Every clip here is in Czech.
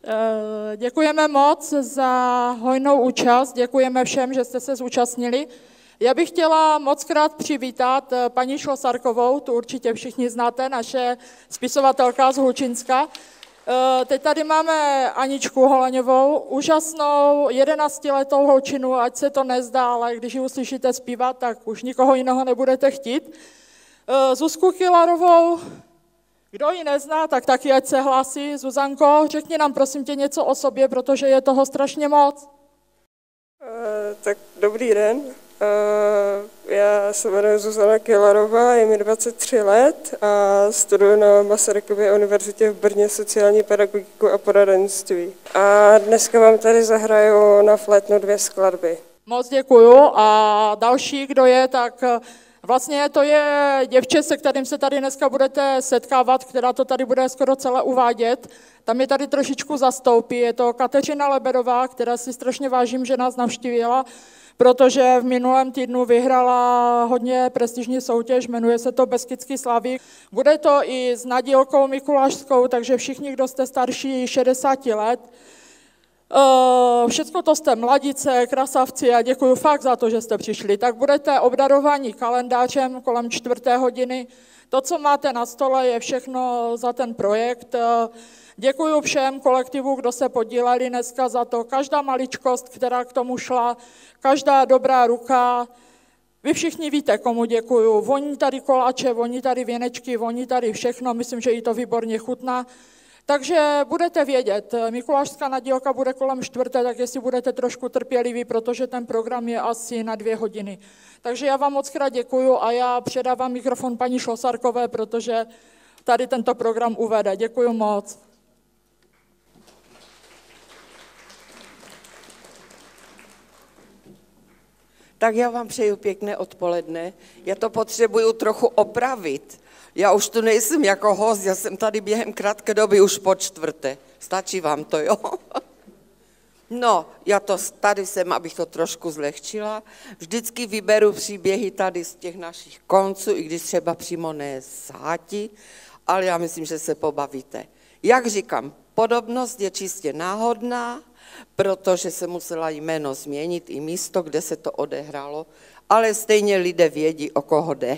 Děkujeme moc za hojnou účast, děkujeme všem, že jste se zúčastnili. Já bych chtěla mockrát přivítat paní Šlosarkovou, tu určitě všichni znáte, naše spisovatelka z Hlučínska. Teď tady máme Aničku Holaňovou, úžasnou 11letou holčinu, ať se to nezdá, ale když ji uslyšíte zpívat, tak už nikoho jiného nebudete chtít. Zuzku Chylarovou, kdo ji nezná, tak taky ať se hlásí. Zuzanko, řekni nám prosím tě něco o sobě, protože je toho strašně moc. Tak dobrý den. Já se jmenuji Zuzana Chylarová, je mi 23 let a studuji na Masarykově univerzitě v Brně sociální pedagogiku a poradenství. A dneska vám tady zahraju na flétnu 2 skladby. Moc děkuju a další, kdo je, tak vlastně to je děvče, se kterým se tady dneska budete setkávat, která to tady bude skoro celé uvádět. Tam je tady trošičku zastoupí, je to Kateřina Lebedová, která si strašně vážím, že nás navštívila, protože v minulém týdnu vyhrála hodně prestižní soutěž, jmenuje se to Beskydský Slavík. Bude to i s Nadílkou Mikulášskou, takže všichni, kdo jste starší 60 let, všecko to jste mladice, krasavci a děkuji fakt za to, že jste přišli. Tak budete obdarováni kalendářem kolem 4:00. To, co máte na stole, je všechno za ten projekt. Děkuji všem kolektivu, kdo se podíleli dneska za to. Každá maličkost, která k tomu šla, každá dobrá ruka. Vy všichni víte, komu děkuju. Voní tady koláče, voní tady věnečky, voní tady všechno. Myslím, že jí to výborně chutná. Takže budete vědět, Mikulášská nadílka bude kolem 4:00, tak jestli budete trošku trpěliví, protože ten program je asi na 2 hodiny. Takže já vám moc krát děkuju a já předávám mikrofon paní Šlosarkové, protože tady tento program uvede. Děkuju moc. Tak já vám přeju pěkné odpoledne. Já to potřebuju trochu opravit. Já už tu nejsem jako host, já jsem tady během krátké doby už po 4. Stačí vám to, jo? No, já to tady jsem, abych to trošku zlehčila. Vždycky vyberu příběhy tady z těch našich konců, i když třeba přímo ne z Háti, ale já myslím, že se pobavíte. Jak říkám, podobnost je čistě náhodná, protože se musela jméno změnit i místo, kde se to odehrálo, ale stejně lidé vědí, o koho jde.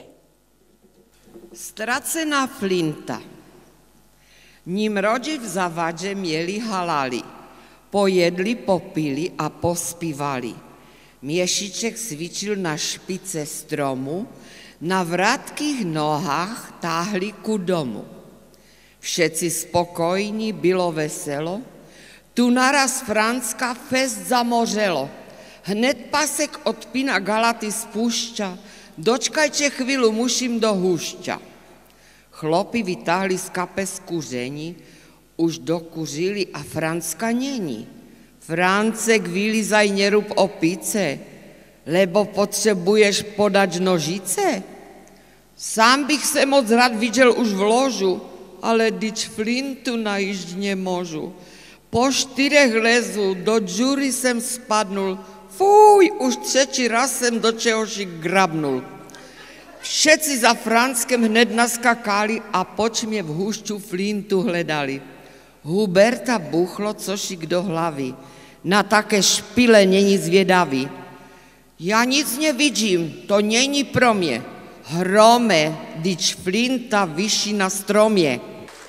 Ztracená flinta. Ním rodi v zavadže měli halali, pojedli, popili a pospívali. Měšíček cvičil na špice stromu, na vratkých nohách táhli ku domu. Všetci spokojní, bylo veselo, tu naraz Franska fest zamořelo. Hned pasek od pina Galaty spúšťa, dočkajte chvíľu, musím do húšťa. Chlopi vytáhli z kapes kuření, už dokuřili a Franska není. Francek, vylizaj, nerub opice, lebo potřebuješ podať nožice. Sám bych se moc rád viděl už v ložu, ale dyč flintu najížď nemôžu. Po 4 lezu do džury jsem spadnul, fuj, už 3. raz jsem do čehoši grabnul. Všetci za Franskem hned naskakali a počmě v húšťu flintu hledali. Huberta buchlo cošik do hlavy, na také špile není zvědavý. Já nic nevidím, to není pro mě. Hrome, dyč flinta vyší na stromě.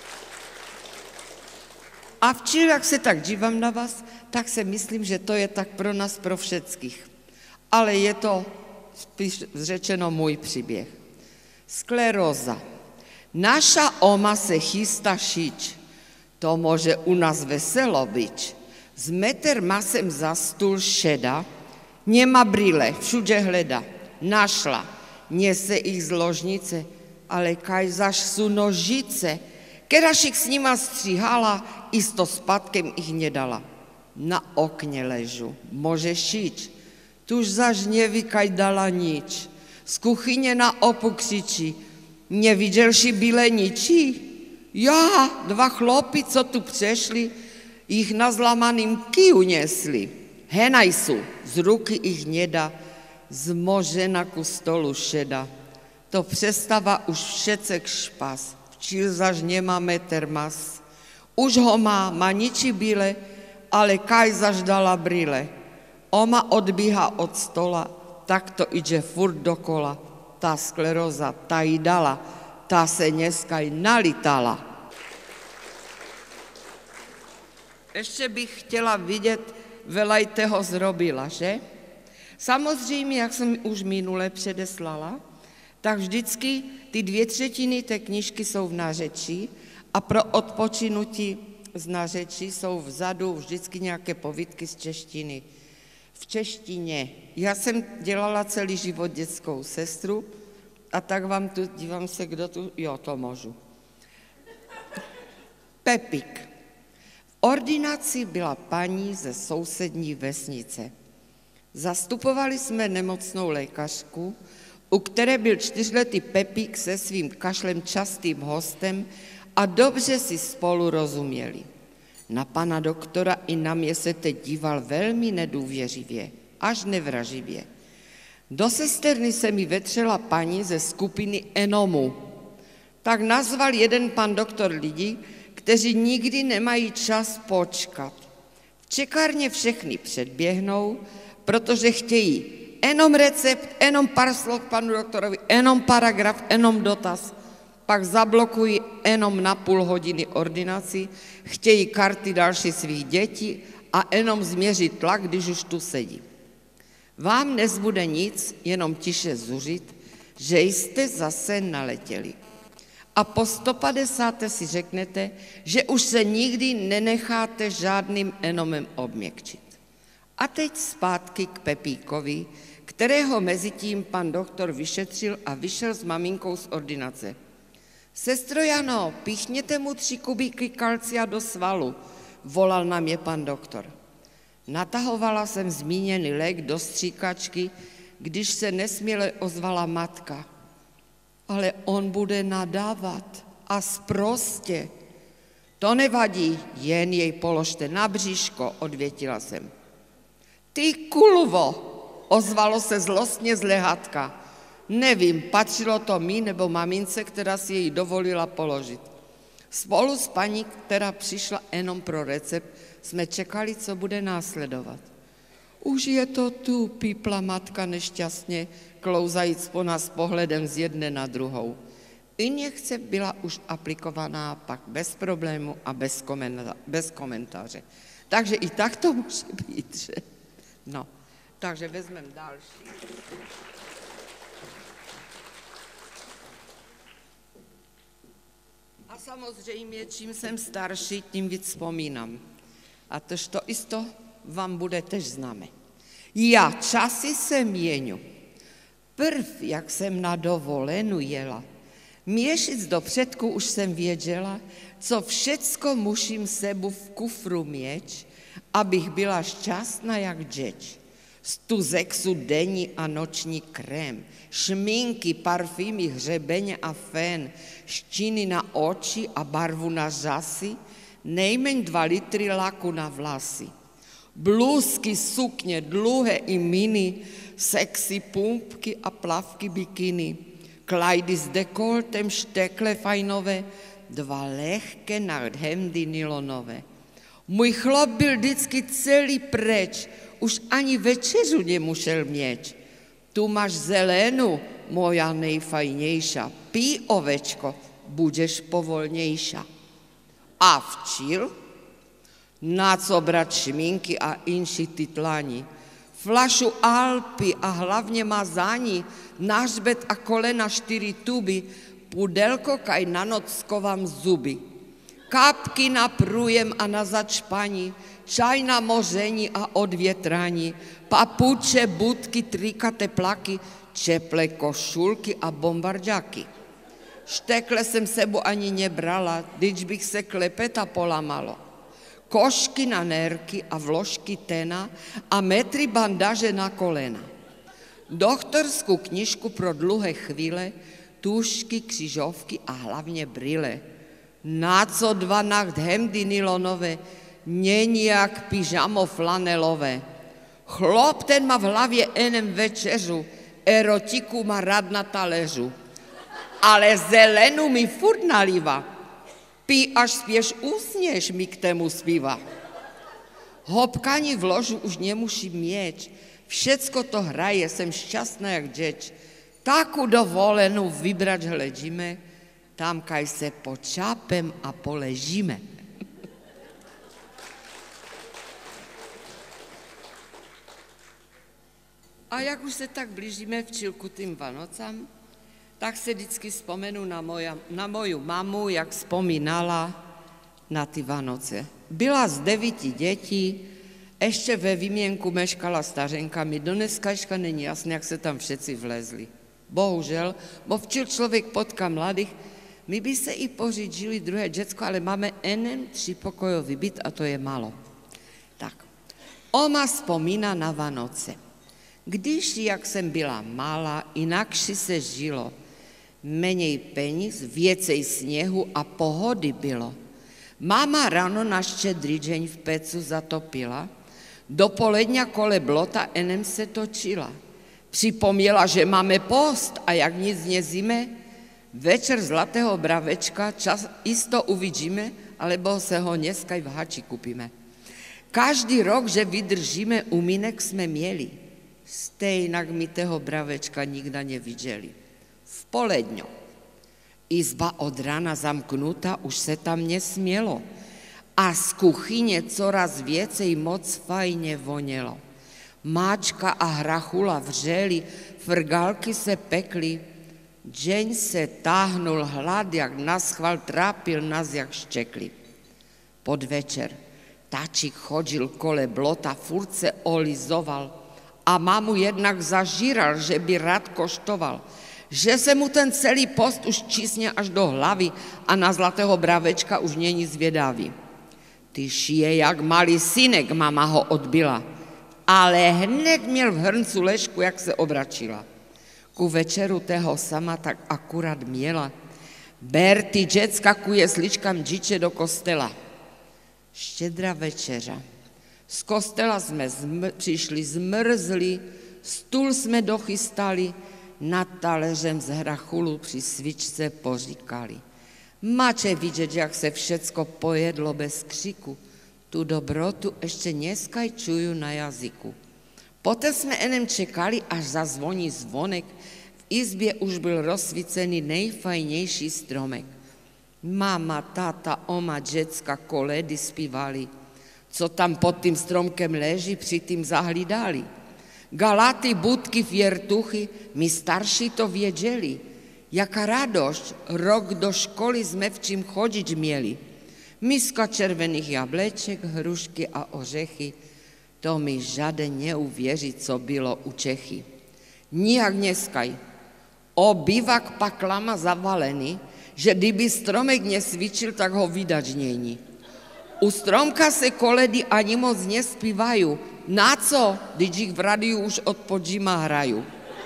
A včera, jak se tak dívám na vás, tak se myslím, že to je tak pro nás, pro všetkých. Ale je to spíš řečeno můj příběh. Skleróza. Naša oma se chystá šiť. To může u nás veselo byť. Z meter masem za stůl šeda, nemá brýle, všude hleda. Našla, nese ich z ložnice, ale kaj zaž sú nožice. Kedašik s nima stříhala, isto spadkem ich nedala. Na okne ležu, môže šiť. Tuž zaž nevykaj dala nič. Z kuchyně na opu křičí, nevidělši byle ničí? Já, 2 chlopi, co tu přešli, ich na zlamaným kiju nesli. Henaj sú, z ruky ich nedá, zmožena ku stolu šeda. To přestává už všecek špas, včil zaž nemáme termas. Už ho má niči bíle, ale kaj zaždala brýle. Oma odbíha od stola, tak to ide furt dokola. Tá skleróza, tá jí dala, tá se dneska i nalitala. Ešte bych chtěla vidět, veľaj toho zrobila, že? Samozřejmě, jak jsem už minule předeslala, tak vždycky ty 2/3 té knížky jsou v nářečí a pro odpočinutí z nářečí jsou vzadu vždycky nějaké povídky z češtiny. V češtině. Já jsem dělala celý život dětskou sestru a tak vám tu, dívám se, kdo tu, jo, to můžu. Pepík. V ordinaci byla paní ze sousední vesnice. Zastupovali jsme nemocnou lékařku, u které byl 4letý Pepík se svým kašlem častým hostem a dobře si spolu rozuměli. Na pana doktora i na mě se teď díval velmi nedůvěřivě, až nevraživě. Do sesterny se mi vetřela paní ze skupiny Enomu. Tak nazval jeden pan doktor lidi, kteří nikdy nemají čas počkat. V čekárně všechny předběhnou, protože chtějí jenom recept, jenom pár slov panu doktorovi, jenom paragraf, jenom dotaz. Pak zablokují jenom na půl hodiny ordinaci, chtějí karty další svých dětí a jenom změří tlak, když už tu sedí. Vám nezbude nic, jenom tiše zuřit, že jste zase naletěli. A po 150. si řeknete, že už se nikdy nenecháte žádným enomem obměkčit. A teď zpátky k Pepíkovi, kterého mezitím pan doktor vyšetřil a vyšel s maminkou z ordinace. Sestro Jano, píchněte mu 3 kubíky kalcia do svalu, volal na mě pan doktor. Natahovala jsem zmíněný lék do stříkačky, když se nesměle ozvala matka. Ale on bude nadávat a sprostě. To nevadí, jen jej položte na bříško, odvětila jsem. Ty kulvo, ozvalo se zlostně z lehátka. Nevím, patřilo to mi nebo mamince, která si jej dovolila položit. Spolu s paní, která přišla jenom pro recept, jsme čekali, co bude následovat. Už je to tu, pípla matka nešťastně, klouzajíc po nás pohledem z jedné na druhou. Injekce byla už aplikovaná pak bez problému a bez komentáře. Takže i tak to může být, že? No, takže vezmeme další. A samozřejmě, čím jsem starší, tím víc vzpomínám. A tož to isto vám bude tež známe. Já časy se měňu. Prv, jak jsem na dovolenu jela, měsíc dopředku už jsem věděla, co všecko musím sebu v kufru měť, abych byla šťastná jak džeč. Z tuzexu denní a noční krém, šminky, parfímy, hřebeně a fén, štíny na oči a barvu na řasy, nejméně 2 litry laku na vlasy. Blůzky, sukně, dlouhé i mini, sexy pumpky a plavky bikiny, klajdy s dekoltem, štekle fajnové, 2 lehké nadhemdy nylonové. Můj chlop byl vždycky celý preč, už ani večeřu nemusel měť. Tu máš zelenu, moja nejfajnějša, pij, ovečko, budeš povolnějša. A včil? Na co brát šminky a inší titlani? Flašu Alpy a hlavně mazání, na hřbet a kolena 4 tuby, pudelko kaj na noc skovám zuby. Kapky na průjem a na začpaní, čaj na moření a odvětrání, papuče, budky, trikaté plaky, čeple košulky a bombarďáky. Štekle jsem sebu ani nebrala, když bych se klepeta polamalo. Košky na nérky a vložky tena a metry bandaže na kolena. Doktorskou knižku pro dlouhé chvíle, tušky, křižovky a hlavně brýle. Na co 2 hemdy nylonové, není jak pyžamo flanelové. Chlop ten má v hlavě enem večeřu, erotiku má rád na taléřu. Ale zelenu mi furt nalívá. Spí, až spěš usněš, mi k tému zpíva. Hopkani v ložu už nemusím měč, všecko to hraje, jsem šťastná jak děč. Taku dovolenou vybrať hledíme, tam kaj se počápem a poležíme. A jak už se tak blížíme v Čilku tým Vanocám, tak se vždycky vzpomenu na moju mamu, jak vzpomínala na ty Vanoce. Byla z 9 dětí, ještě ve výměnku meškala stařenka, mi do dneskačka není jasné, jak se tam všetci vlezli. Bohužel, bo včil člověk potká mladých, my by se i pořídili druhé děcko, ale máme enem 3pokojový byt a to je málo. Tak, oma vzpomíná na Vanoce. Když, jak jsem byla malá, inakši se žilo, menej peníz, věcej sněhu a pohody bylo. Máma ráno na štědrý deň v pecu zatopila, dopoledňa kole blota enem se točila. Připomněla, že máme post a jak nic nezíme, večer zlatého bravečka čas isto uvidíme, alebo se ho dneskaj v hači kupíme. Každý rok, že vydržíme, umínek jsme měli. Stejnak mi toho bravečka nikda neviděli. V poledňo. Izba od rána zamknuta, už se tam nesmělo. A z kuchyně coraz věcej moc fajně vonělo. Máčka a hrachula vřeli, frgalky se pekly. Deň se táhnul hlad, jak naschval, trápil nás, jak štěkli. Podvečer tačík chodil kole blota, furt se olizoval a mamu jednak zažíral, že by rád koštoval, že se mu ten celý post už čísně až do hlavy a na zlatého bravečka už není zvědavý. Ty šije jak malý synek, mama ho odbyla, ale hned měl v hrncu ležku, jak se obračila. Ku večeru tého sama tak akurát měla. Ber ty děcka ku jesličkám džiče do kostela. Štědrá večeřa. Z kostela jsme přišli zmrzli, stůl jsme dochystali, nad taleřem z hrachulu při svičce poříkali. Máte vidět, jak se všecko pojedlo bez křiku. Tu dobrotu ještě dneskaj čuju na jazyku. Poté jsme enem čekali, až zazvoní zvonek. V izbě už byl rozsvícený nejfajnější stromek. Mama, táta, oma, děcka, koledy zpívali. Co tam pod tím stromkem leží, při tím zahlídali. Galaty, budky, fjertuchy, my starší to věděli. Jaká radost, rok do školy jsme v čím chodit měli. Miska červených jableček, hrušky a ořechy, to mi žaden neuvěří, co bylo u Čechy. Nijak dneskaj. Obývak pak lama zavalený, že kdyby stromek nesvičil, tak ho vydať není. U stromka se koledy ani moc nespívají. Na co, když jich v radiu už od podzima hraju?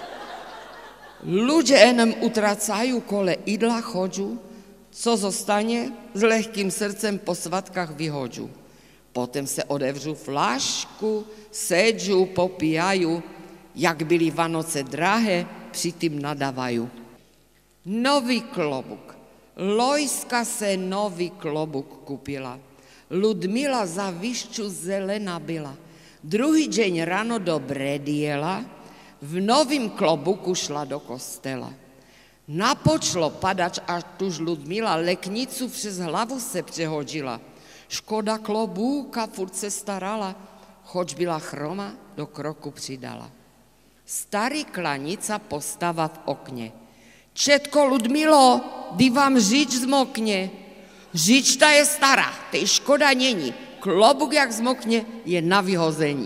Ludzie enem utracají kole idla chodžu, co zostane, s lehkým srdcem po svatkách vyhodžu. Potom se odevřu flašku, sedžu, popíjají, jak byly Vanoce drahé, přitým nadávají. Nový klobuk. Lojska se nový klobuk kupila. Ludmila za vyšťu zelená byla. Druhý deň ráno do bredy jela, v novým klobuku šla do kostela. Napočlo padač, až tuž Ludmila leknicu přes hlavu se přehodila. Škoda klobúka, furt se starala, choć byla chroma, do kroku přidala. Starý klanica postava v okně. Četko, Ludmilo, kdy vám žič zmokne? Žič ta je stará, tej škoda není. Klobuk jak zmokne, je na vyhození.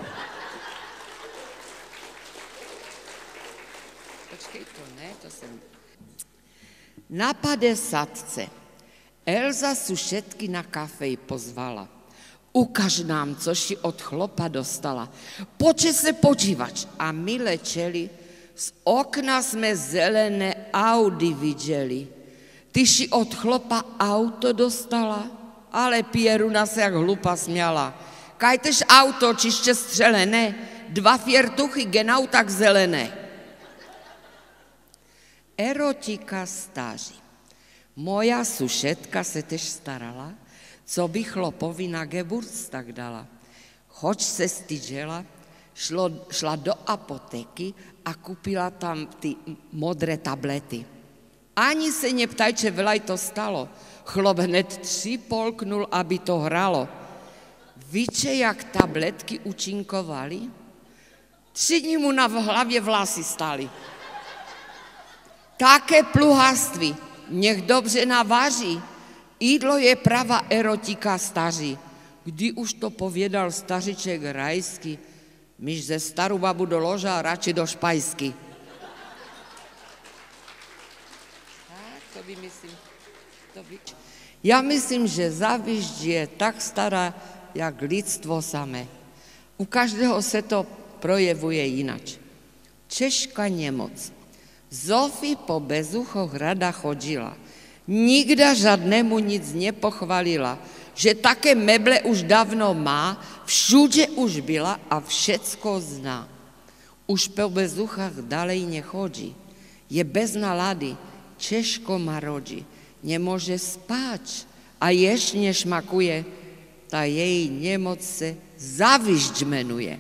Počkej, to ne, to jsem... Na 50. Elza sušetky na kafej pozvala. Ukaž nám, co si od chlopa dostala. Poče se podívač. A my lečeli, z okna jsme zelené Audi viděli. Ty si od chlopa auto dostala? Ale Pieruna se jak hlupa směla. Kajtež auto, čiště střelené, 2 fjertuchy genau tak zelené. Erotika stáří. Moja sušetka se tež starala, co by chlopovi na Geburtstag dala. Hoď se styděla, šla do apotéky a kupila tam ty modré tablety. Ani se neptajče, velaj to stalo. Chlop hned 3 polknul, aby to hralo. Víte, jak tabletky účinkovaly? 3 dní mu na hlavě vlasy staly. Také pluháství, nech dobře navaří. Jídlo je pravá erotika staří. Kdy už to povědal stařiček rajský, myš ze starou babu do loža a radši do špajsky. To by myslím, Já myslím, že závišť je tak stará, jak lidstvo samé. U každého se to projevuje jinač. Češka nemoc. Zofie po bezuchoch rada chodila. Nikda žadnému nic nepochvalila, že také meble už dávno má, všude už byla a všecko zná. Už po bezuchách dalej nechodí. Je bez nalady, těžko marodí, nemůže spát a jež nešmakuje, ta její nemoc se závišť jmenuje.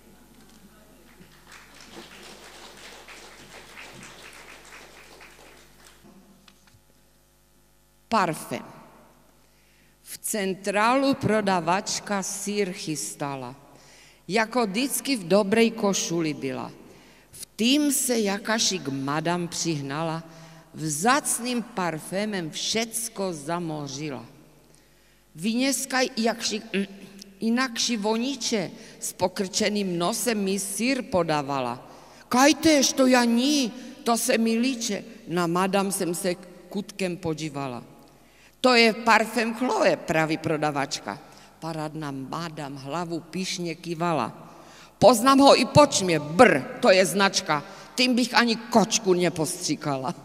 Parfém. V centrálu prodavačka sýr chystala. Jako vždycky v dobrej košuli byla. V tým se jakašik madam přihnala, vzácným parfémem všecko zamořila. Vyněskaj inakši voniče s pokrčeným nosem mi sýr podávala. Kajtež, to já ní, to se mi líče. Na madam jsem se kutkem podívala. To je parfém Chloe, praví prodavačka. Parádna madam hlavu pyšně kývala. Poznám ho i po čmě, to je značka. Tím bych ani kočku nepostříkala.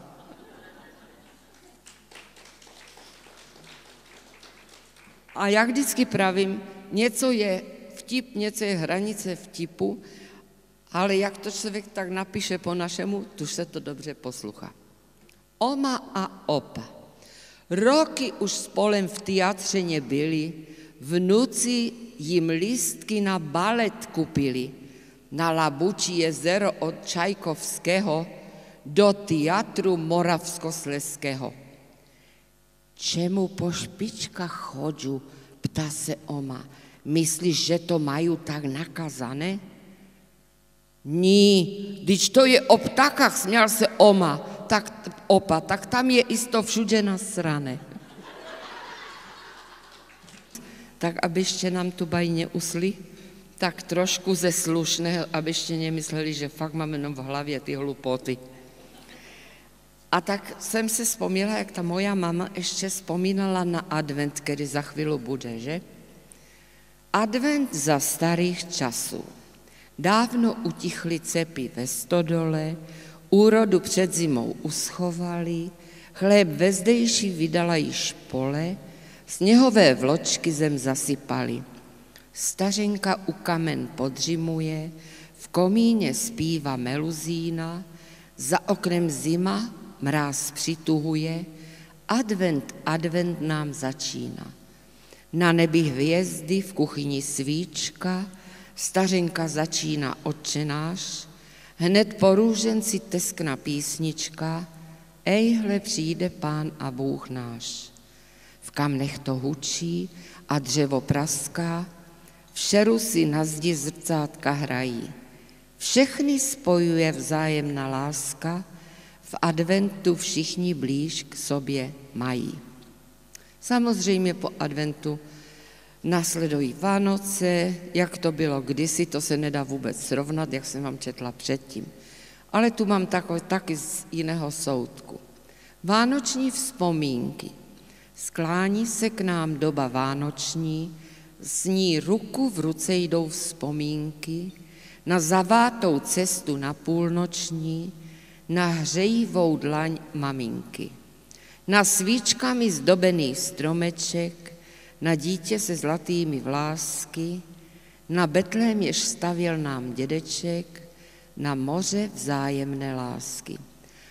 A jak vždycky pravím, něco je vtip, něco je hranice vtipu, ale jak to člověk tak napíše po našemu, tuž se to dobře poslucha. Oma a opa. Roky už spolem v teatře nebyli, vnuci jim lístky na balet kupili, na Labučí jezero od Čajkovského do teatru Moravskoslezského. Čemu po špičkách chodžu, ptá se Oma. Myslíš, že to mají tak nakazané? Ní, když to je o ptakách, směl se opa, tak tam je isto všude nasrané. Tak abyste nám tu baj neusli, tak trošku ze slušného, abyste nemysleli, že fakt máme jenom v hlavě ty hlupoty. A tak jsem si vzpomněla, jak ta moja mama ještě vzpomínala na advent, který za chvíli bude, že? Advent za starých časů. Dávno utichly cepy ve stodole, úrodu před zimou uschovali, chléb ve zdejší vydala již pole, sněhové vločky zem zasypali. Stařenka u kamen podřimuje, v komíně zpívá meluzína, za oknem zima, mráz přituhuje, advent nám začíná. Na nebi hvězdy, v kuchyni svíčka, stařenka začíná Otčenáš, hned po růženci teskna písnička, ejhle přijde Pán a Bůh náš. V kamnech to hučí a dřevo praská, v šeru si na zdi zrcátka hrají. Všechny spojuje vzájemná láska, v adventu všichni blíž k sobě mají. Samozřejmě po adventu následují Vánoce, jak to bylo kdysi, to se nedá vůbec srovnat, jak jsem vám četla předtím. Ale tu mám taky z jiného soudku. Vánoční vzpomínky. Sklání se k nám doba vánoční, s ní ruku v ruce jdou vzpomínky, na zavátou cestu na půlnoční, na hřejivou dlaň maminky, na svíčkami zdobený stromeček, na dítě se zlatými vlásky, na Betlém, jež stavěl nám dědeček, na moře vzájemné lásky.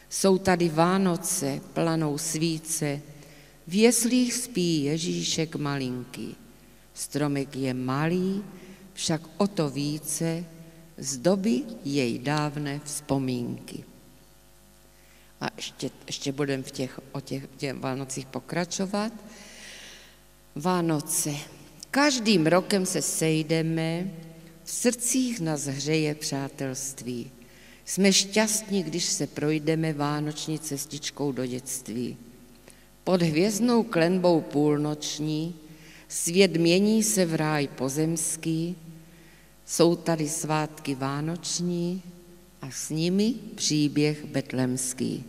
Jsou tady Vánoce, planou svíce, v jeslích spí Ježíšek malinký. Stromek je malý, však o to více zdobí jej dávné vzpomínky. A ještě budeme o těch Vánocích pokračovat. Vánoce. Každým rokem se sejdeme, v srdcích nás hřeje přátelství. Jsme šťastní, když se projdeme vánoční cestičkou do dětství. Pod hvězdnou klenbou půlnoční svět mění se v ráj pozemský, jsou tady svátky vánoční a s nimi příběh betlemský.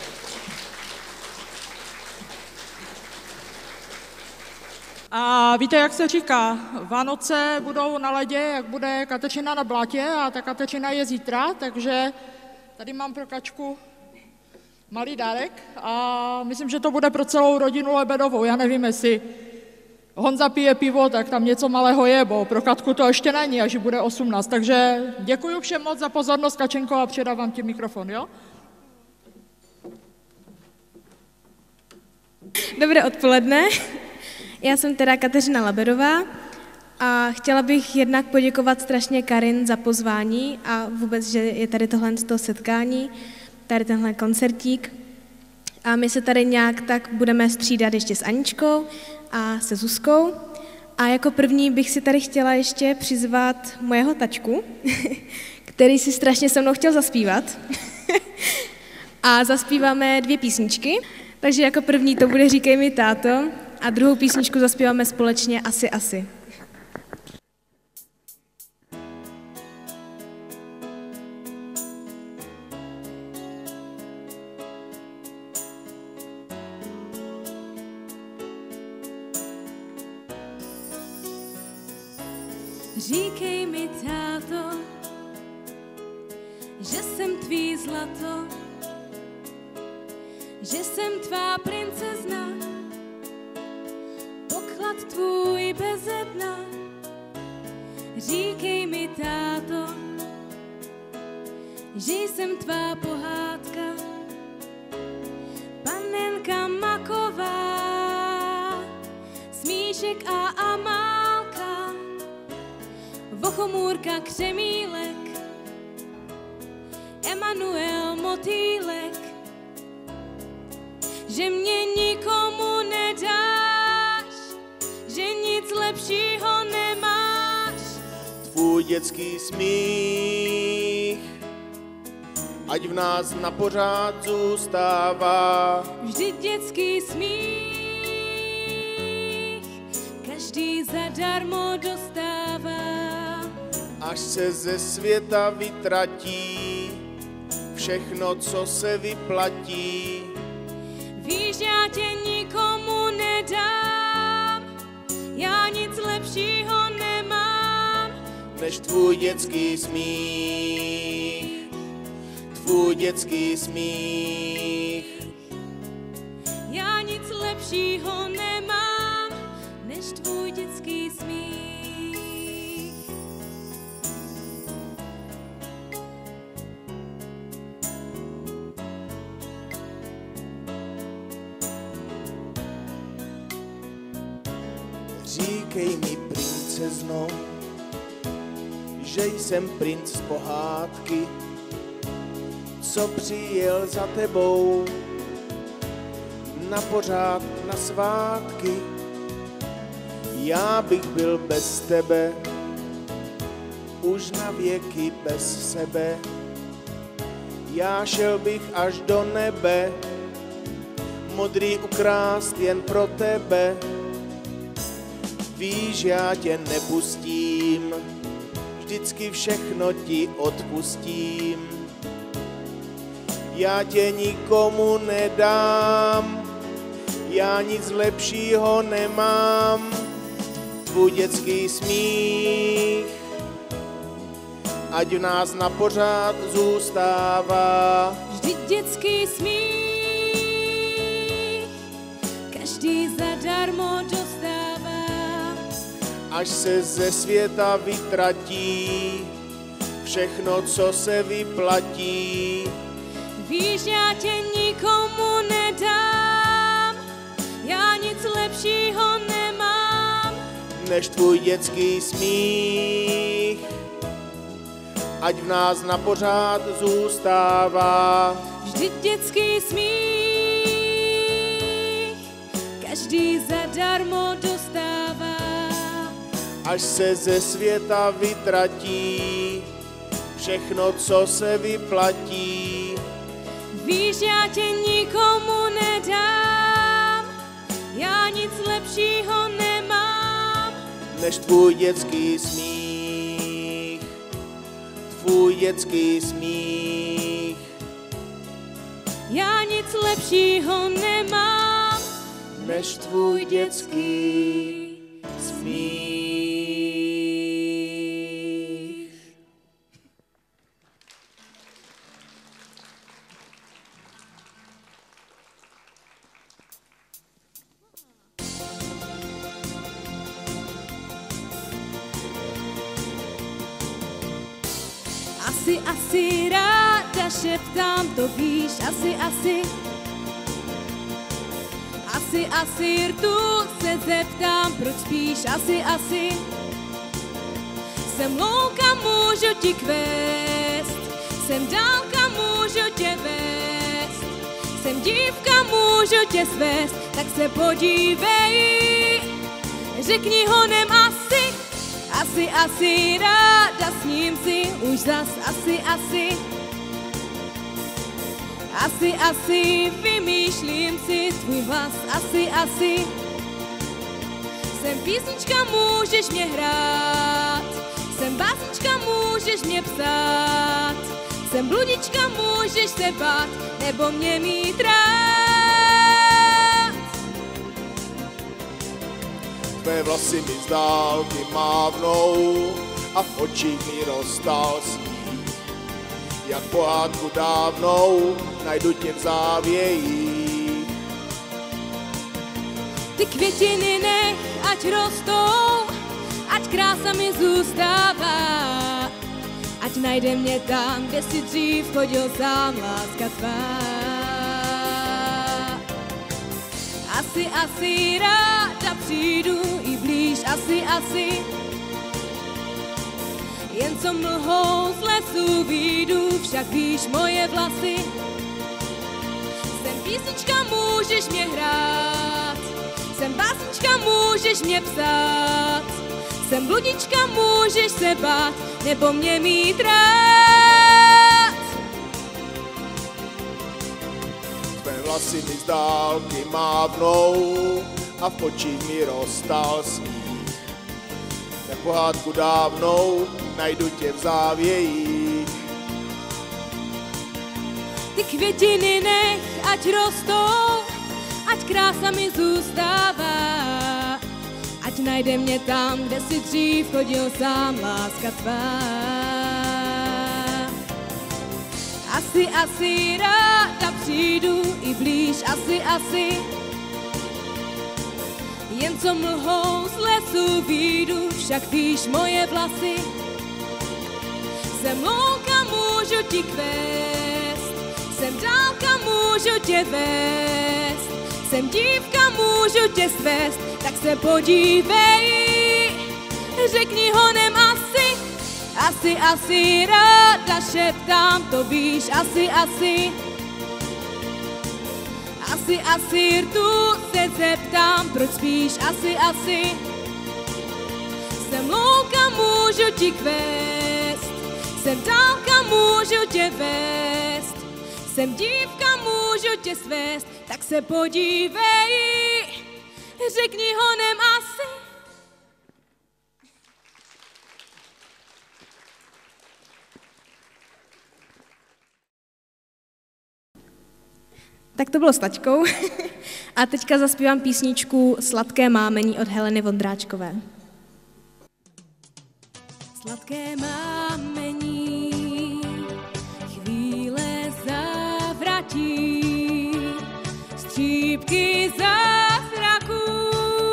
A víte, jak se říká, Vánoce budou na ledě, jak bude Kateřina na blátě, a ta Kateřina je zítra, takže tady mám pro Kačku malý dárek a myslím, že to bude pro celou rodinu Lebedovou. Já nevím, jestli Honza pije pivo, tak tam něco malého je, bo pro Katku to ještě není, až bude 18. Takže děkuji všem moc za pozornost, Kačenko, a předávám ti mikrofon, jo? Dobré odpoledne. Já jsem teda Kateřina Lebedová a chtěla bych jednak poděkovat strašně Karin za pozvání a vůbec, že je tady tohle z toho setkání, tady tenhle koncertík. A my se tady nějak tak budeme střídat ještě s Aničkou a se Zuzkou. A jako první bych si tady chtěla ještě přizvat mojeho tačku, který si strašně se mnou chtěl zaspívat. A zaspíváme 2 písničky. Takže jako první to bude Říkej mi táto a druhou písničku zaspíváme společně Asi. Říkej mi, táto, že jsem tvý zlato, že jsem tvá princezna, poklad tvůj beze dna. Říkej mi, táto, že jsem tvá pohádka, panenka maková, smíšek a Amálka, Vochomůrka Křemílek, Emanuel Motýlek, že mě nikomu nedáš, že nic lepšího nemáš. Tvůj dětský smích, ať v nás na pořád zůstává. Vždyť dětský smích každý zadarmo dostává. Až se ze světa vytratí všechno, co se vyplatí. Víš, já tě nikomu nedám, já nic lepšího nemám, než tvůj dětský smích, tvůj dětský smích. Já nic lepšího nemám, než tvůj dětský smích. Říkej mi, princezno, že jsem princ z pohádky, co přijel za tebou na pořád na svátky. Já bych byl bez tebe, už na věky bez sebe. Já šel bych až do nebe, modrý ukrást jen pro tebe. Víš, já tě nepustím, vždycky všechno ti odpustím. Já tě nikomu nedám, já nic lepšího nemám. Tvůj dětský smích, ať v nás na pořád zůstává. Vždyť dětský smích každý zadarmo dostává. Až se ze světa vytratí všechno, co se vyplatí. Víš, já tě nikomu nedám, já nic lepšího nemám, než tvůj dětský smích, ať v nás na pořád zůstává. vždyť dětský smích každý zadarmo dostává. Až se ze světa vytratí všechno, co se vyplatí. Víš, já tě nikomu nedám, já nic lepšího nemám, než tvůj dětský smích, tvůj dětský smích. já nic lepšího nemám, Než tvůj dětský smích. Asi ráda šeptám, to víš, asi rtu se zeptám, proč spíš, asi jsem louka, můžu ti kvést, jsem dálka, můžu tě vést, jsem dívka, můžu tě svést, tak se podívej, řekni honem asi ráda s ním si, už zas asi vymýšlím si tvůj hlas, asi jsem písnička, můžeš mě hrát, jsem básnička, můžeš mě psát, jsem bludička, můžeš se bát, nebo mě mít rád. Tvé vlasy mi z dálky mávnou a v očích mi roztal sníh. Jak pohádku dávnou najdu tě v závějích. Ty květiny nech, ať rostou, ať krása mi zůstává, ať najde mě tam, kde si dřív chodil sám, láska tvá. Asi ráda přijdu i blíž, asi jen co mlhou z lesu výjdu, však víš moje vlasy. Jsem písnička, můžeš mě hrát, jsem básnička, můžeš mě psát, jsem bludička, můžeš se bát, nebo mě mít rád. Tvé vlasy mi z dálky mávnou a v očích mi roztal sníh. Jak pohádku dávnou najdu tě v závějích. Ty květiny nech, ať rostou, ať krása mi zůstává, ať najde mě tam, kde si dřív chodil sám, láska tvá. Asi ráda přijdu i blíž, asi jen co mlhou z lesu výjdu, však víš moje vlasy. Jsem louka, můžu ti kvést, jsem dálka, můžu tě vést, jsem dívka, můžu tě svést, tak se podívej, řekni honem asi ráda šeptám, to víš, asi rtu se zeptám, proč spíš, asi jsem louka, můžu ti kvést, jsem dálka, můžu tě vést, jsem dívka, můžu tě svést, tak se podívej, řekni honem asi. Tak to bylo s taťkou. A teďka zaspívám písničku Sladké mámení od Heleny Vondráčkové. Sladké mámení chvíle zavratí, střípky zázraků,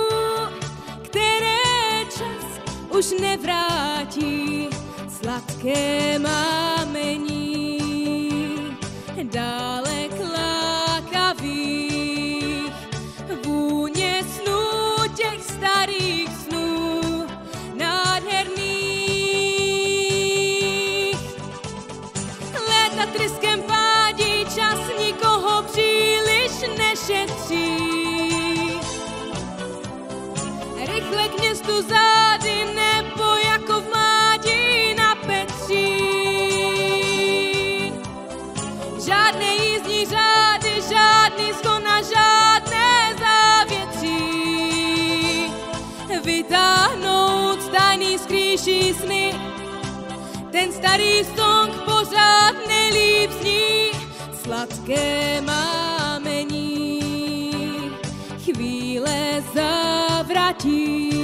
které čas už nevrátí. Sladké mámení dálek lákavých, vůně snů těch starých snů, nádherných. Léta tryskem pádí, čas nikoho příliš nešetří. Rychle k městu zády, nebo jako v mládí na Petřín. Žádné jízdní řády, žádný skon a žádné závětří. Vytáhnout tajný skrýší sny, ten starý song pořád nejlíp zní. Sladké mámení, chvíle zavratí,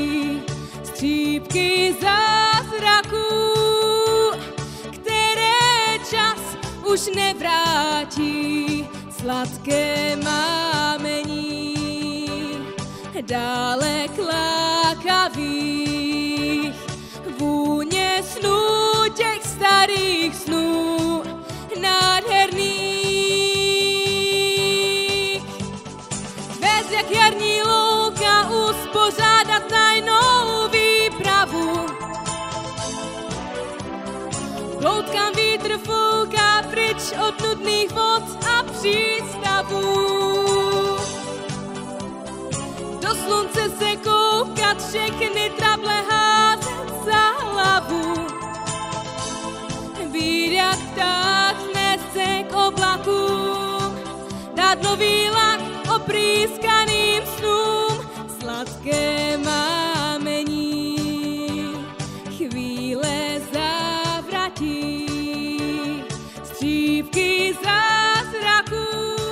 střípky zázraků, které čas už nevrátí. Sladké mámení, dálek lákavých, vůně snů těch starých snů, nádherných. Vést jak jarní louka, uspořádat tajnou výpravu. Ploutkám vítr fouká pryč od nudných vod a přístavů. Do slunce se koukat, všechny trable házet za hlavu. Být jak pták nese k oblakům, dát nový lak oprýskaným snům. Sladké mámení, chvíle zavratí, střípky zázraků,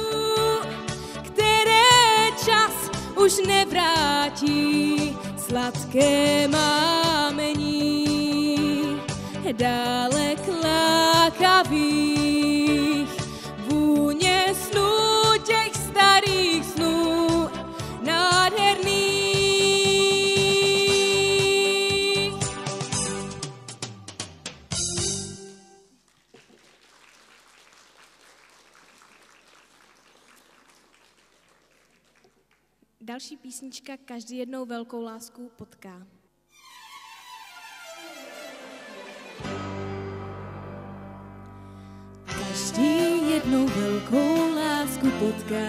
které čas už nevrátí. Sladké mámení, dálek lákavých, vůně snů těch starých snů, nádherných. Další písnička Každý jednou velkou lásku potká. Každý jednou velkou lásku potká,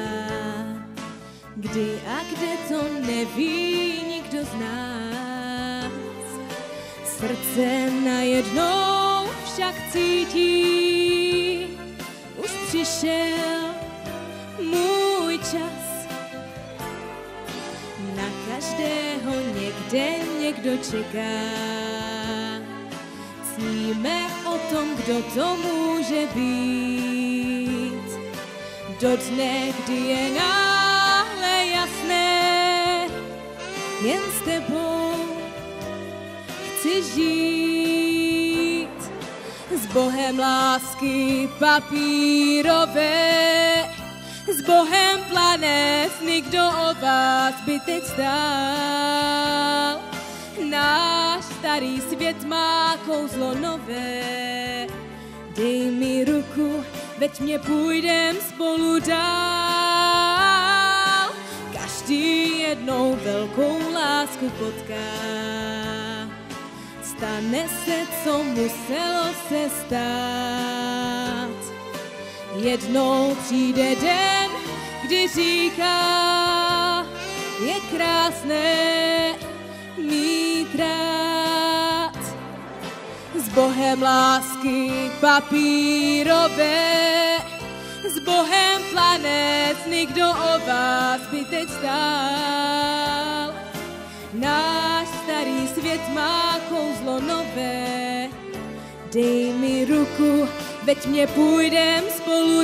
kdy a kde to neví nikdo z nás. Srdce najednou však cítí, už přišel můj čas. Na každého někde někdo čeká, sníme o tom, kdo to může být. Do dne, kdy je náhle jasné, jen s tebou chci žít. S Bohem lásky papírové, s Bohem planet, nikdo o vás by teď stál. Náš starý svět má kouzlo nové, dej mi ruku, veď mě půjdem spolu dál. Každý jednou velkou lásku potká, stane se, co muselo se stát. Jednou přijde den, kdy říká, je krásné mít rád. S Bohem lásky papírové, s Bohem planet, nikdo o vás by teď stál. Náš starý svět má kouzlo nové, dej mi ruku, veď mě půjdem spolu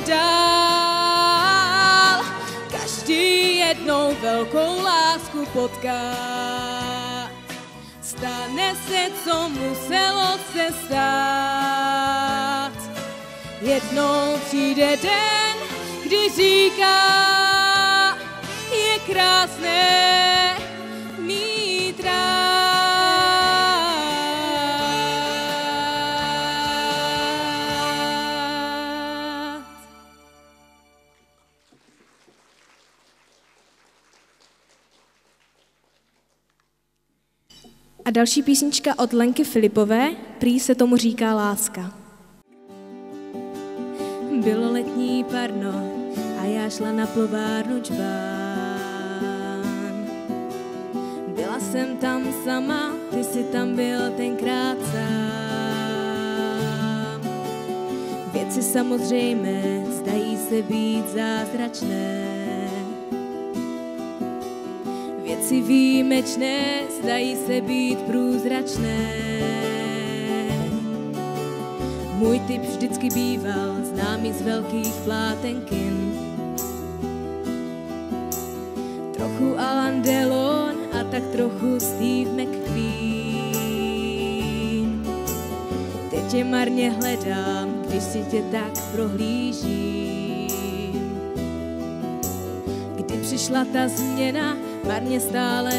dál. Každý jednou velkou lásku potká, stane se, co muselo se stát. Jednou přijde den, kdy říká, je krásné mít rád. A další písnička od Lenky Filipové, Prý se tomu říká láska. Bylo letní parno a já šla na plovárnu čbán. Byla jsem tam sama, ty jsi tam byl tenkrát sám. Věci samozřejmé zdají se být zázračné. Věci výjimečné zdají se být průzračné. Můj typ vždycky býval známý z velkých plátenkin. Trochu Alain Delon a tak trochu Steve McQueen. Teď tě marně hledám, když si tě tak prohlížím. Kdy přišla ta změna, marně stále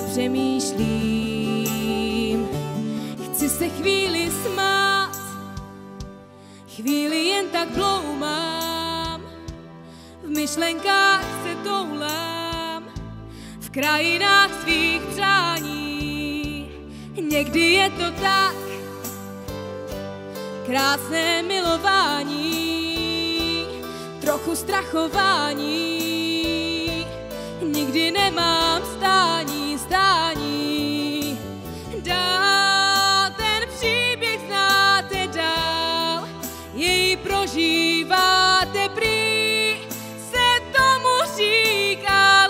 přemýšlím. Chci se chvíli smát, chvíli jen tak bloumám, v myšlenkách se toulám, v krajinách svých přání. Někdy je to tak, krásné milování, trochu strachování. Nikdy nemám stání, stání. Dál ten příběh znáte dál, jej prožíváte, prý se tomu říká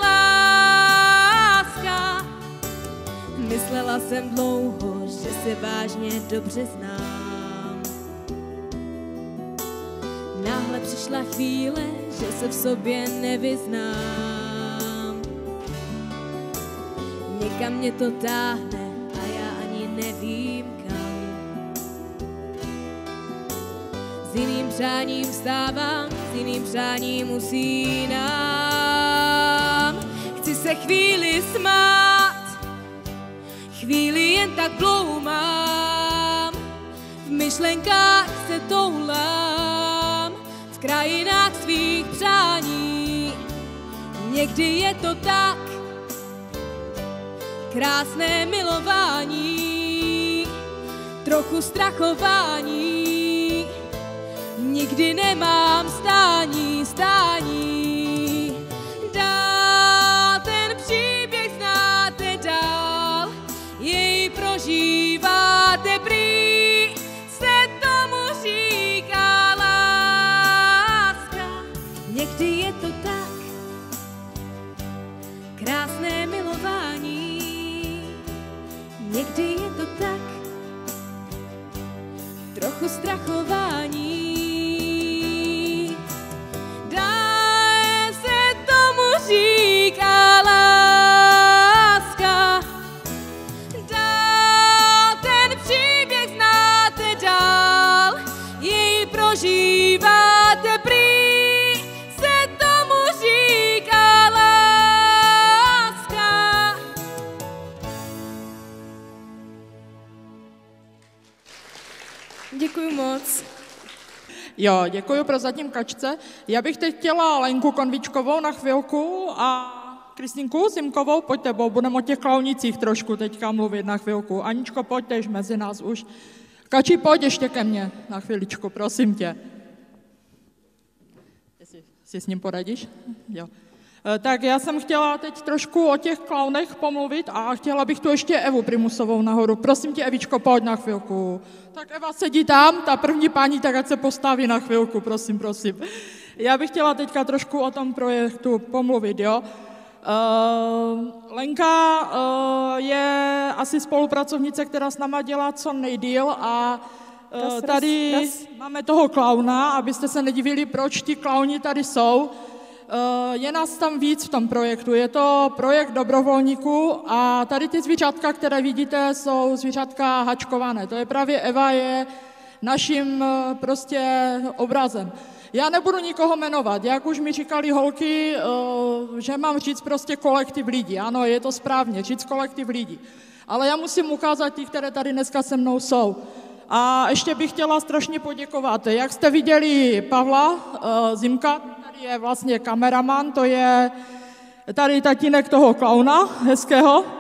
láska. Myslela jsem dlouho, že se vážně dobře znám. Náhle přišla chvíle, že se v sobě nevyznám. Někam mě to táhne a já ani nevím kam. S jiným přáním vstávám, s jiným přáním usínám. Chci se chvíli smát, chvíli jen tak bloumám, v myšlenkách se toulám, v krajinách svých přání. Někdy je to tak, krásné milování, trochu strachování. Nikdy nemám stání, stání. Dál ten příběh znáte dál, jej prožíváte, prý se tomu říká láska. Někdy je to tak, krásné milování. Někdy je to tak, trochu strachování. Dál se tomu říká láska. Dál ten příběh znáte dál, jej prožíváte, prý se tomu říká láska. Děkuju moc. Jo, děkuji prozatím Kačce. Já bych teď chtěla Lenku Konvičkovou na chvilku a Kristýnku Zimkovou, pojď tebou, budeme o těch klaunicích trošku teďka mluvit na chvilku. Aničko, pojď tež mezi nás už. Kači, pojď ještě ke mně na chviličku, prosím tě. Jestli si s ním poradíš? Jo. Tak já jsem chtěla teď trošku o těch klaunech pomluvit a chtěla bych tu ještě Evu Primusovou nahoru. Prosím tě, Evičko, pojď na chvilku. Tak Eva sedí tam, ta první paní, tak ať se postaví na chvilku, prosím, prosím. Já bych chtěla teďka trošku o tom projektu pomluvit, jo. Lenka je asi spolupracovnice, která s náma dělá co nejdýl a tady máme toho klauna, abyste se nedivili, proč ti klauni tady jsou. Je nás tam víc v tom projektu, je to projekt dobrovolníků a tady ty zvířatka, které vidíte, jsou zvířatka hačkované. To je právě Eva, je naším prostě obrazem. Já nebudu nikoho jmenovat, jak už mi říkali holky, že mám říct prostě kolektiv lidí. Ano, je to správně, říct kolektiv lidí. Ale já musím ukázat ty, které tady dneska se mnou jsou. A ještě bych chtěla strašně poděkovat. Jak jste viděli Pavla Zimka, tady je vlastně kameraman, to je tady tatínek toho klauna hezkého.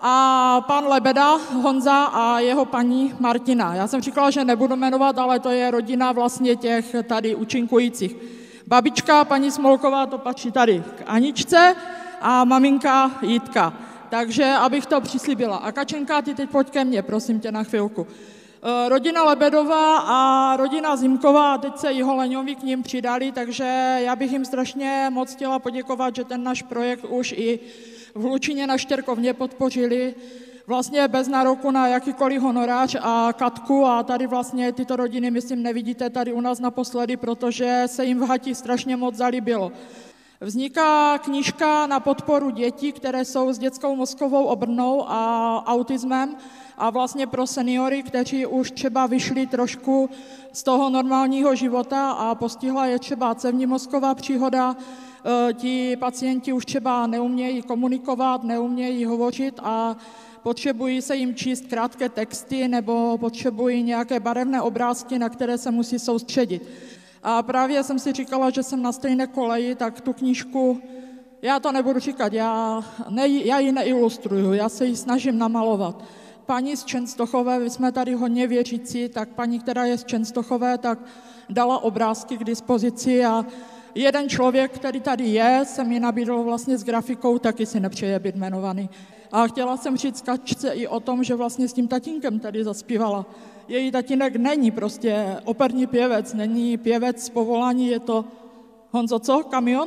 a pan Lebeda Honza a jeho paní Martina. Já jsem říkala, že nebudu jmenovat, ale to je rodina vlastně těch tady účinkujících. Babička, paní Smolková, to patří tady k Aničce a maminka Jitka. Takže abych to přislíbila. A Kačenka, ty teď pojď ke mně, prosím tě, na chvilku. Rodina Lebedová a rodina Zimková, a teď se Jiholeňovi k ním přidali, takže já bych jim strašně moc chtěla poděkovat, že ten náš projekt už i v Hlučině na Štěrkovně podpořili, vlastně bez nároku na jakýkoliv honorář a Katku, a tady vlastně tyto rodiny, myslím, nevidíte tady u nás naposledy, protože se jim v Hati strašně moc zalíbilo. Vzniká knížka na podporu dětí, které jsou s dětskou mozkovou obrnou a autismem, a vlastně pro seniory, kteří už třeba vyšli trošku z toho normálního života a postihla je třeba cévní mozková příhoda, ti pacienti už třeba neumějí komunikovat, neumějí hovořit a potřebují se jim číst krátké texty nebo potřebují nějaké barevné obrázky, na které se musí soustředit. A právě jsem si říkala, že jsem na stejné koleji, tak tu knížku, já to nebudu říkat, já ji neilustruju, já se ji snažím namalovat. Paní z Čenstochové, my jsme tady hodně věřící, tak paní, která je z Čenstochové, tak dala obrázky k dispozici a jeden člověk, který tady je, se mi nabídl vlastně s grafikou, taky si nepřeje být jmenovaný. A chtěla jsem říct Kačce i o tom, že vlastně s tím tatínkem tady zaspívala. Její tatínek není prostě operní pěvec, není pěvec z povolání, je to, Honzo, co? Kamion?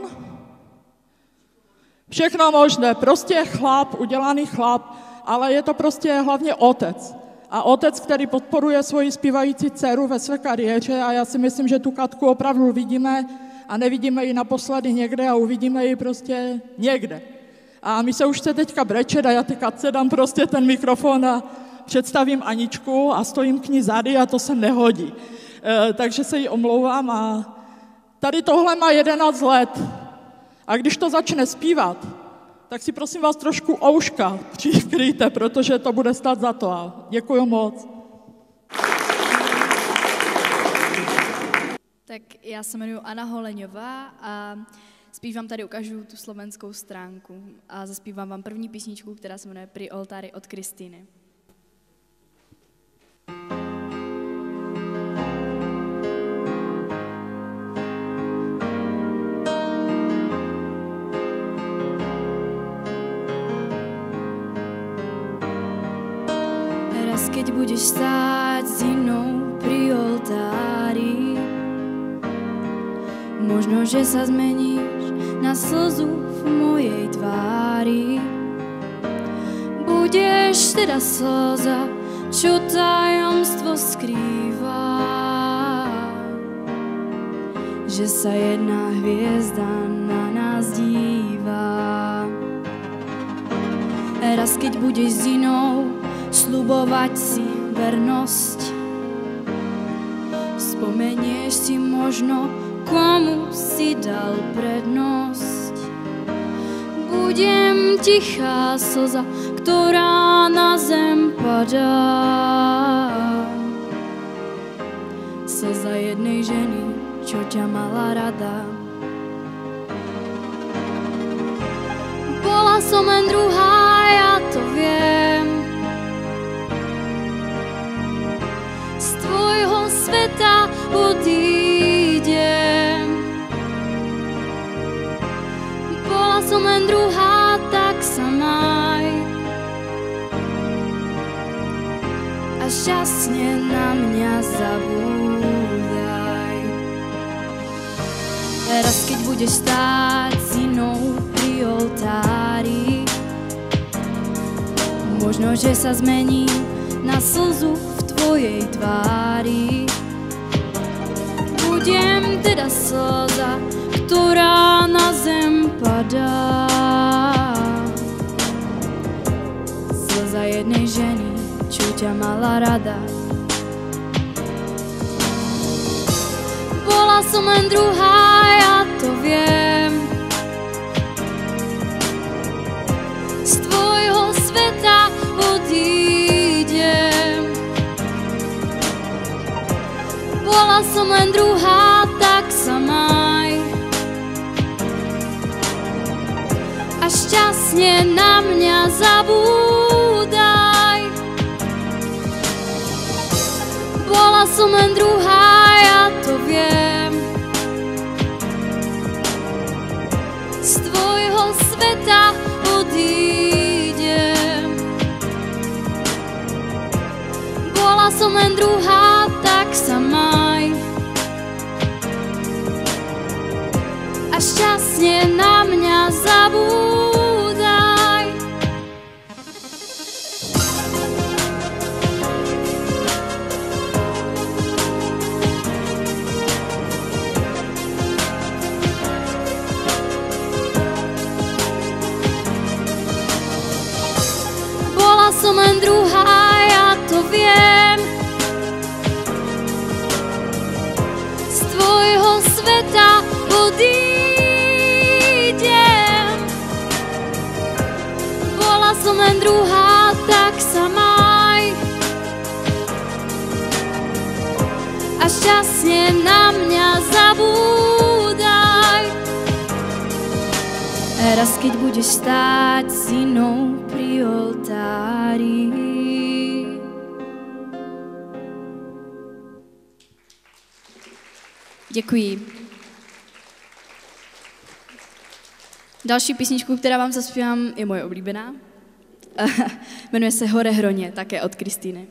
Všechno možné, prostě chlap, udělaný chlap, ale je to prostě hlavně otec. A otec, který podporuje svoji zpívající dceru ve své kariéře, a já si myslím, že tu Katku opravdu vidíme a nevidíme ji naposledy někde a uvidíme ji prostě někde. A my se už chce teďka brečet a já ty Katce dám prostě ten mikrofon a představím Aničku a stojím k ní zády a to se nehodí. Takže se jí omlouvám a tady tohle má 11 let. A když to začne zpívat, tak si prosím vás trošku ouška přikryjte, protože to bude stát za to. A děkuju moc. Tak já se jmenuji Anna Holeňová a zpívám tady, ukážu tu slovenskou stránku a zaspívám vám první písničku, která se jmenuje Pri oltári od Kristýny. Raz, keď budeš stáť s inou pri oltári, možno, že sa zmeníš na slzu v mojej tvári. Budeš teda slza, čo tajomstvo skrýva, že sa jedna hviezda na nás dívá. Raz, keď budeš s inou sľubovať si vernosť, spomenieš si možno, komu si dal prednosť. Budem tichá slza, ktorá na zem padá, slza jednej ženy, čo ťa mala rada. Bola som len druhá, ja to viem, z tvojho sveta odídem. Bola som len druhá, tak sa maj a šťastne na mňa zabúdaj. Raz, keď budeš stáť s inou pri oltári, možno, že sa zmení na slzu v tvojej tvári. Budem teda slza, ktorá na zem padá, slza jednej ženy, čo ťa mala rada. Bola som len druhá, ja to viem, z tvojho sveta odídem. Bola som len druhá, tak sa maj a šťastne na mňa zabúdaj. som len druhá, ja to viem. Z tvojho sveta odídem. Bola som len druhá, tak sa maj. A šťastne na mňa zabúdaj. Bola som len druhá, ja to viem. Z tvojho sveta odídem. Bola som len druhá, tak sa maj. A šťastne na mňa zabúdaj. Raz, keď budeš stáť s inou pri oltári. Děkuji. Další písničku, která vám zaspívám, je moje oblíbená. Jmenuje se Hore hroně, také od Kristýny.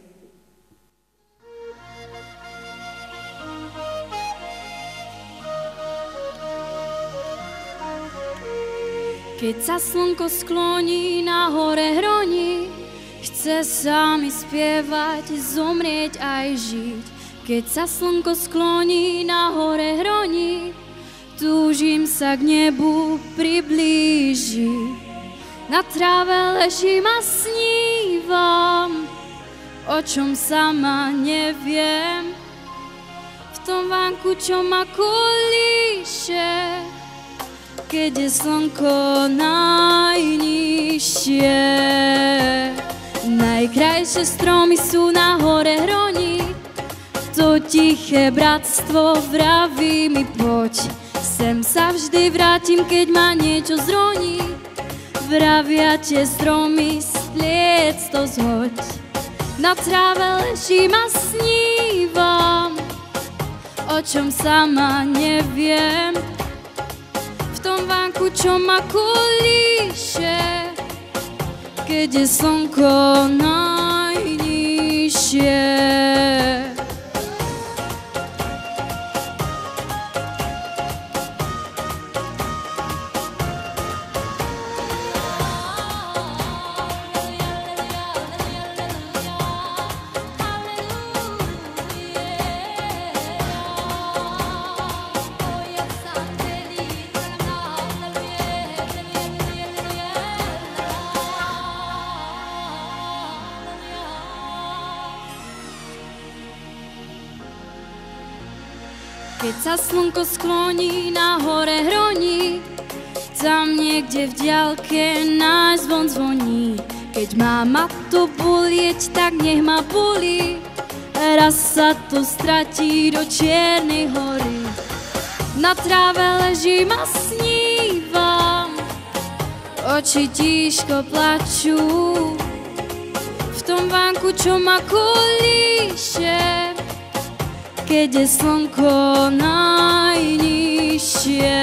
Keď sa slnko skloní na hore hroni, chce sa mi spievať, zomrieť aj žiť. Keď sa slnko skloní na hore hroni, túžim sa k nebu priblížiť. Na tráve ležím a snívam, o čom sama neviem. V tom vánku, čo ma kolíše, keď je slnko najnižšie. Najkrajšie stromy sú na hore hroni, to tiché bratstvo vraví mi poď. Sem sa vždy vrátim, keď ma niečo zroní. Vravia tie stromy, spliec to zhoď. Na tráve ležím a snívam, o čom sama neviem. V tom vánku, čo ma kolíše, keď je slnko najnižšie. Keď sa slnko skloní na hore hroní, tam niekde v diaľke náš zvon zvoní. Keď má ma to bolieť, tak nech ma bolí. Raz sa to stratí do Čiernej hory. Na tráve ležím a snívam, oči tížko plačú. V tom vánku, čo ma kolíše, keď je slnko najnižšie.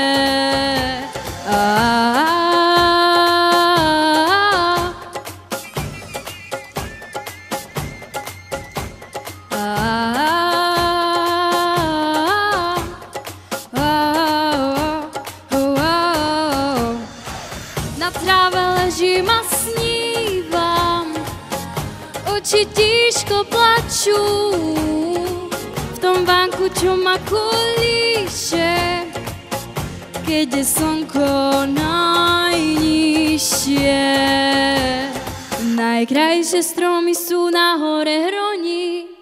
Na tráve ležím a snívam, oči tížko plačú. V tom vánku, čo ma kolíše, keď je slnko najnižšie. Najkrajšie stromy sú na hore hroní.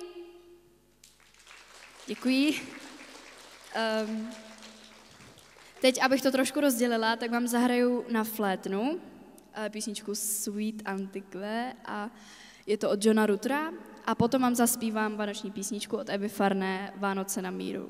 Děkuji. Teď, abych to trošku rozdělila, tak vám zahraju na flétnu písničku Sweet Antiquae a je to od Johna Ruttera. A potom vám zaspívám vánoční písničku od Evy Farné Vánoce na míru.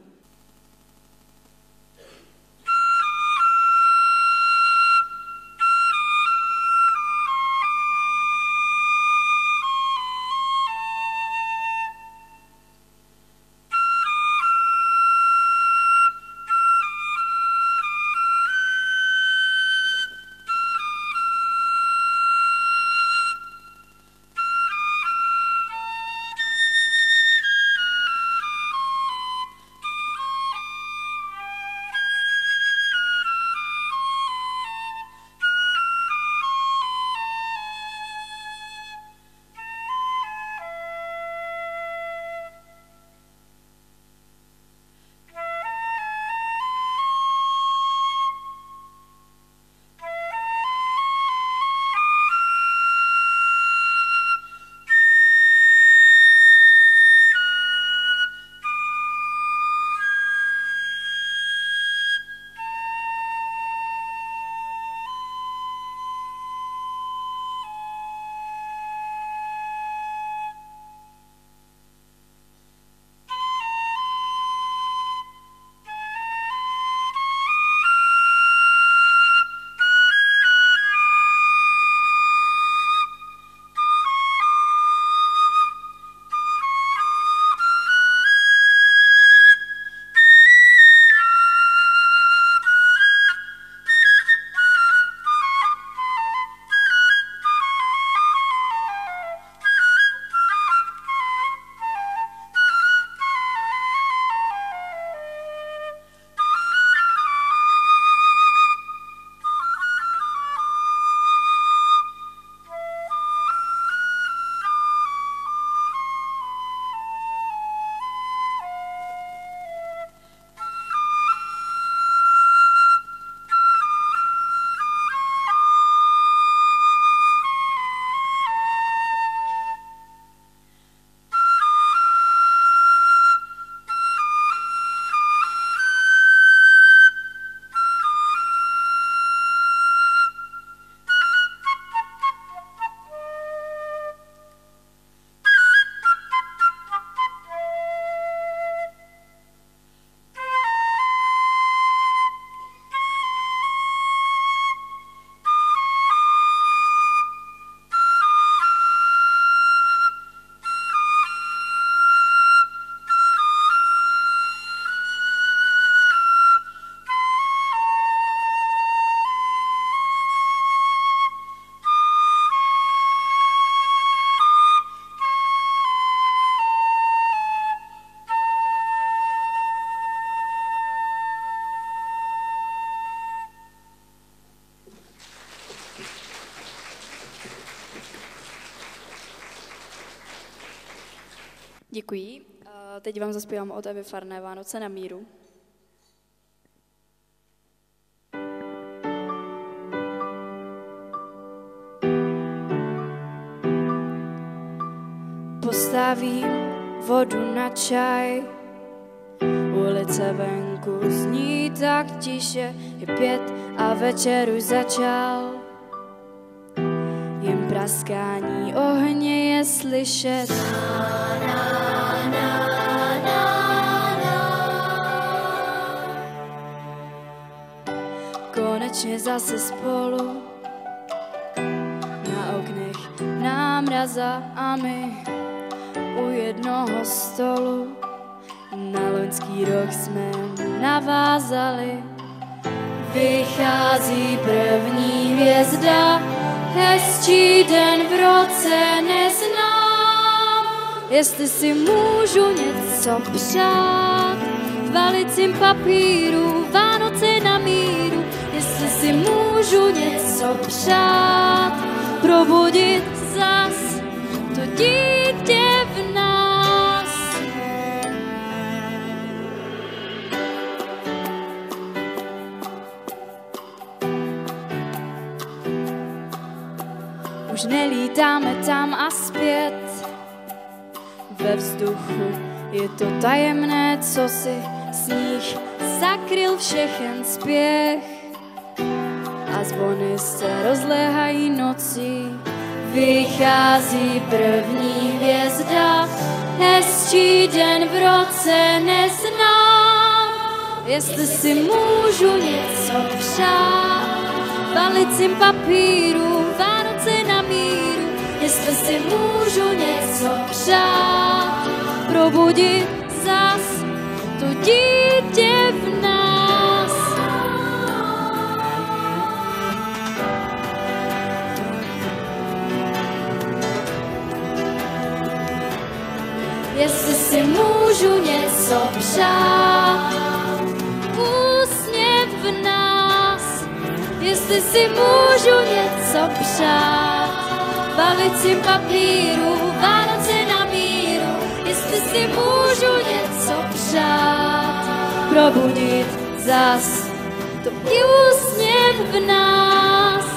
Děkuji. Teď vám zaspívám od Evy Farné Vánoce na míru. Postavím vodu na čaj, ulice venku zní tak tiše, je 5 a večer už začal. Jen praskání ohně je slyšet. Konečně zase spolu, na oknech námraza a my u jednoho stolu. Na loňský rok jsme navázali. Vychází první hvězda, hezčí den v roce neznám. Jestli si můžu něco přát, v valicím papíru Vánoce na míru. Jestli si můžu něco přát, probudit zas to dítě v nás. Už nelítáme tam a zpět, ve vzduchu je to tajemné, co si sníh zakryl všechen spěch. A zvony se rozléhají nocí, vychází první hvězda, hezčí den v roce neznám. Jestli si můžu něco přát, v valicím papíru Vánoce na míru. Jestli si můžu něco přát, probudit zas to dítě v nás. Jestli si můžu něco přát, úsměv v nás. Jestli si můžu něco přát, v valicím papíru Vánoce na míru. Jestli si můžu něco přát, probudit zas to úsměv v nás.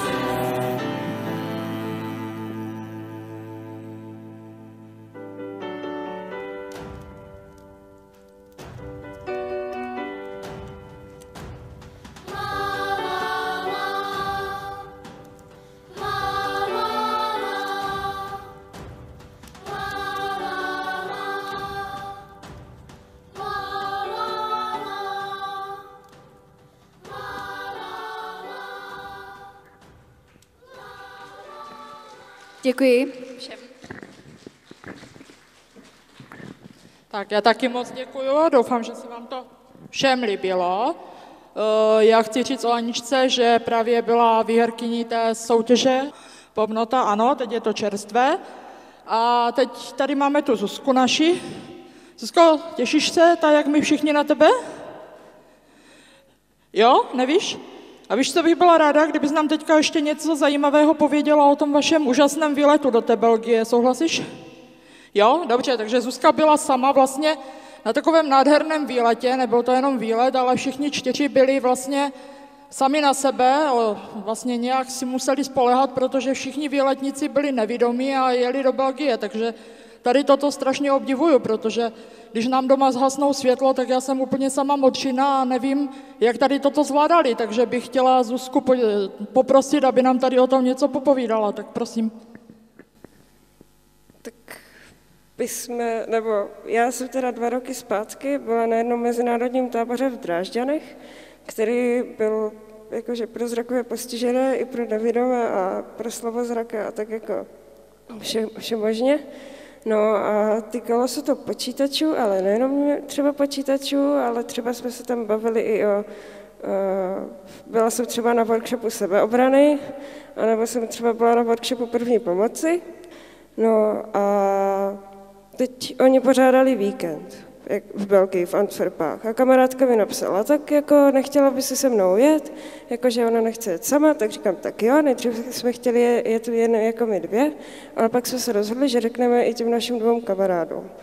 Děkuji všem. Tak já taky moc děkuju, doufám, že se vám to všem líbilo. Já chci říct o Aničce, že právě byla výherkyní té soutěže Popnota, ano, teď je to čerstvé. A teď tady máme tu Zuzku naši. Zuzko, těšíš se, tak jak my všichni na tebe? Jo, nevíš? A víš, co bych byla ráda, kdybys nám teďka ještě něco zajímavého pověděla o tom vašem úžasném výletu do té Belgie, souhlasíš? Jo, dobře, takže Zuzka byla sama vlastně na takovém nádherném výletě, nebyl to jenom výlet, ale všichni 4 byli vlastně sami na sebe, vlastně nějak si museli spoléhat, protože všichni výletníci byli nevidomí a jeli do Belgie, takže tady toto strašně obdivuju, protože když nám doma zhasnou světlo, tak já jsem úplně sama modřina a nevím, jak tady toto zvládali, takže bych chtěla Zuzku poprosit, aby nám tady o tom něco popovídala, tak prosím. Tak já jsem teda 2 roky zpátky byla na jednom mezinárodním táboře v Drážďanech, který byl jakože pro zrakové postižené i pro nevidomé a pro slabozraké a tak jako všemožně. No a týkalo se to počítačů, ale nejenom třeba počítačů, ale třeba jsme se tam bavili i o... Byla jsem třeba na workshopu sebeobrany, anebo jsem třeba byla na workshopu první pomoci. No a teď oni pořádali víkend v Belgii, v Antwerpách. A kamarádka mi napsala, tak jako nechtěla by si se mnou jet, jakože ona nechce jet sama, tak říkám, tak jo, nejdřív jsme chtěli jet jen jako my 2, ale pak jsme se rozhodli, že řekneme i těm našim 2 kamarádům.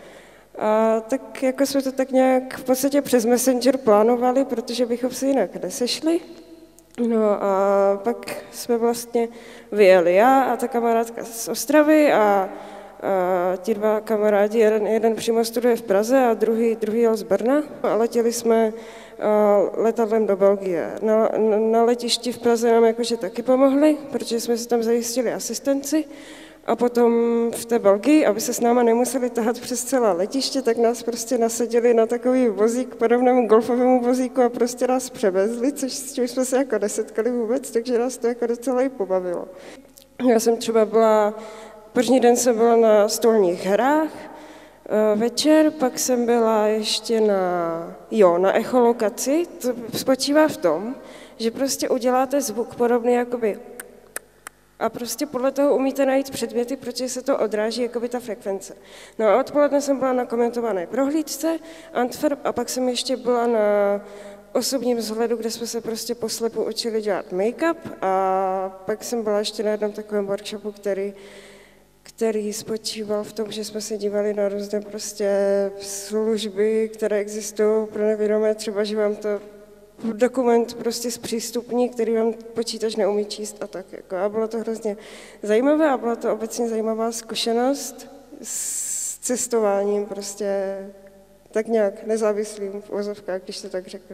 A tak jako jsme to tak nějak v podstatě přes Messenger plánovali, protože bychom se jinak nesešli. No a pak jsme vlastně vyjeli já a ta kamarádka z Ostravy a ti dva kamarádi, jeden přímo studuje v Praze a druhý jel z Brna a letěli jsme letadlem do Belgie. Na letišti v Praze nám jakože taky pomohli, protože jsme si tam zajistili asistenci a potom v té Belgii, aby se s náma nemuseli tahat přes celé letiště, tak nás prostě nasadili na takový vozík, podobnému golfovému vozíku a prostě nás převezli, s čím jsme se jako nesetkali vůbec, takže nás to jako docela i pobavilo. Já jsem třeba první den jsem byla na stolních hrách večer, pak jsem byla ještě na echolokaci. To spočívá v tom, že prostě uděláte zvuk podobný jakoby a prostě podle toho umíte najít předměty, protože se to odráží jakoby ta frekvence. No a odpoledne jsem byla na komentované prohlídce Antwerp a pak jsem ještě byla na osobním vzhledu, kde jsme se prostě poslepu učili dělat make-up a pak jsem byla ještě na jednom takovém workshopu, který spočíval v tom, že jsme se dívali na různé prostě služby, které existují pro nevědomé, třeba, že vám to dokument prostě zpřístupní, který vám počítač neumí číst a tak. Jako. A bylo to hrozně zajímavé a byla to obecně zajímavá zkušenost s cestováním prostě tak nějak nezávislým v uvozovkách, když to tak řeknu.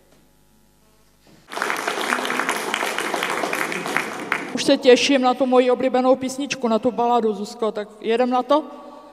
Už se těším na tu moji oblíbenou písničku, na tu baladu, Zuzko, tak jedem na to?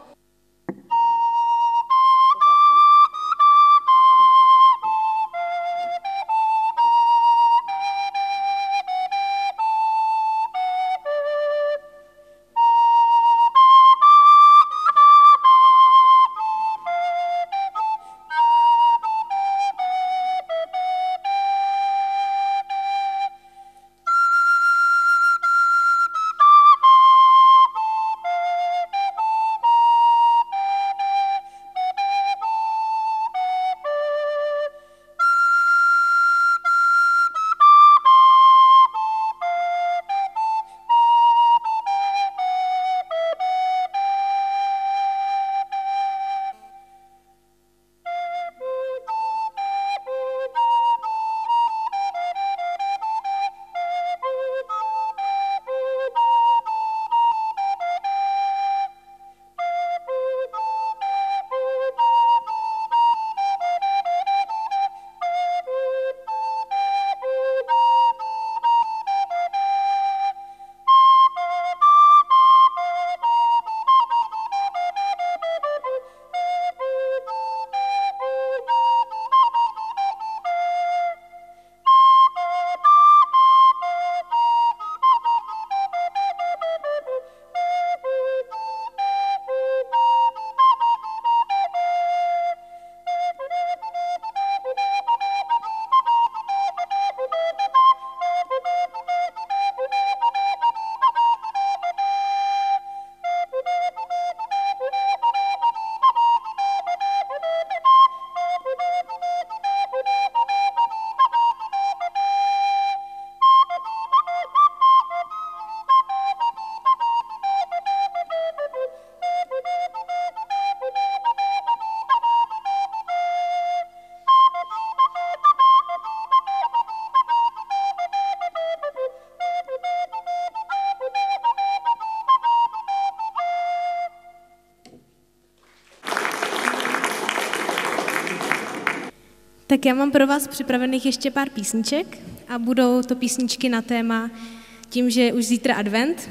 Tak já mám pro vás připravených ještě pár písniček a budou to písničky na téma, tím, že je už zítra advent,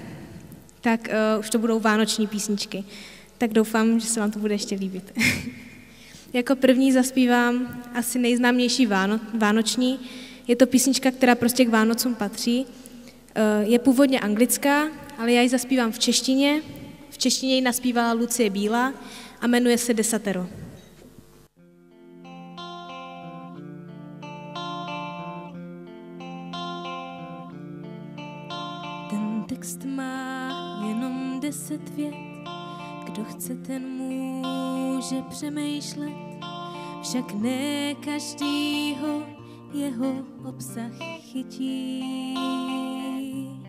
tak už to budou vánoční písničky. Tak doufám, že se vám to bude ještě líbit. Jako první zaspívám asi nejznámější vánoční. Je to písnička, která prostě k Vánocům patří. Je původně anglická, ale já ji zaspívám v češtině. V češtině ji naspívala Lucie Bílá a jmenuje se Desatero. Ten text má jenom 10 vět, kdo chce, ten může přemýšlet, však ne každýho jeho obsah chytí.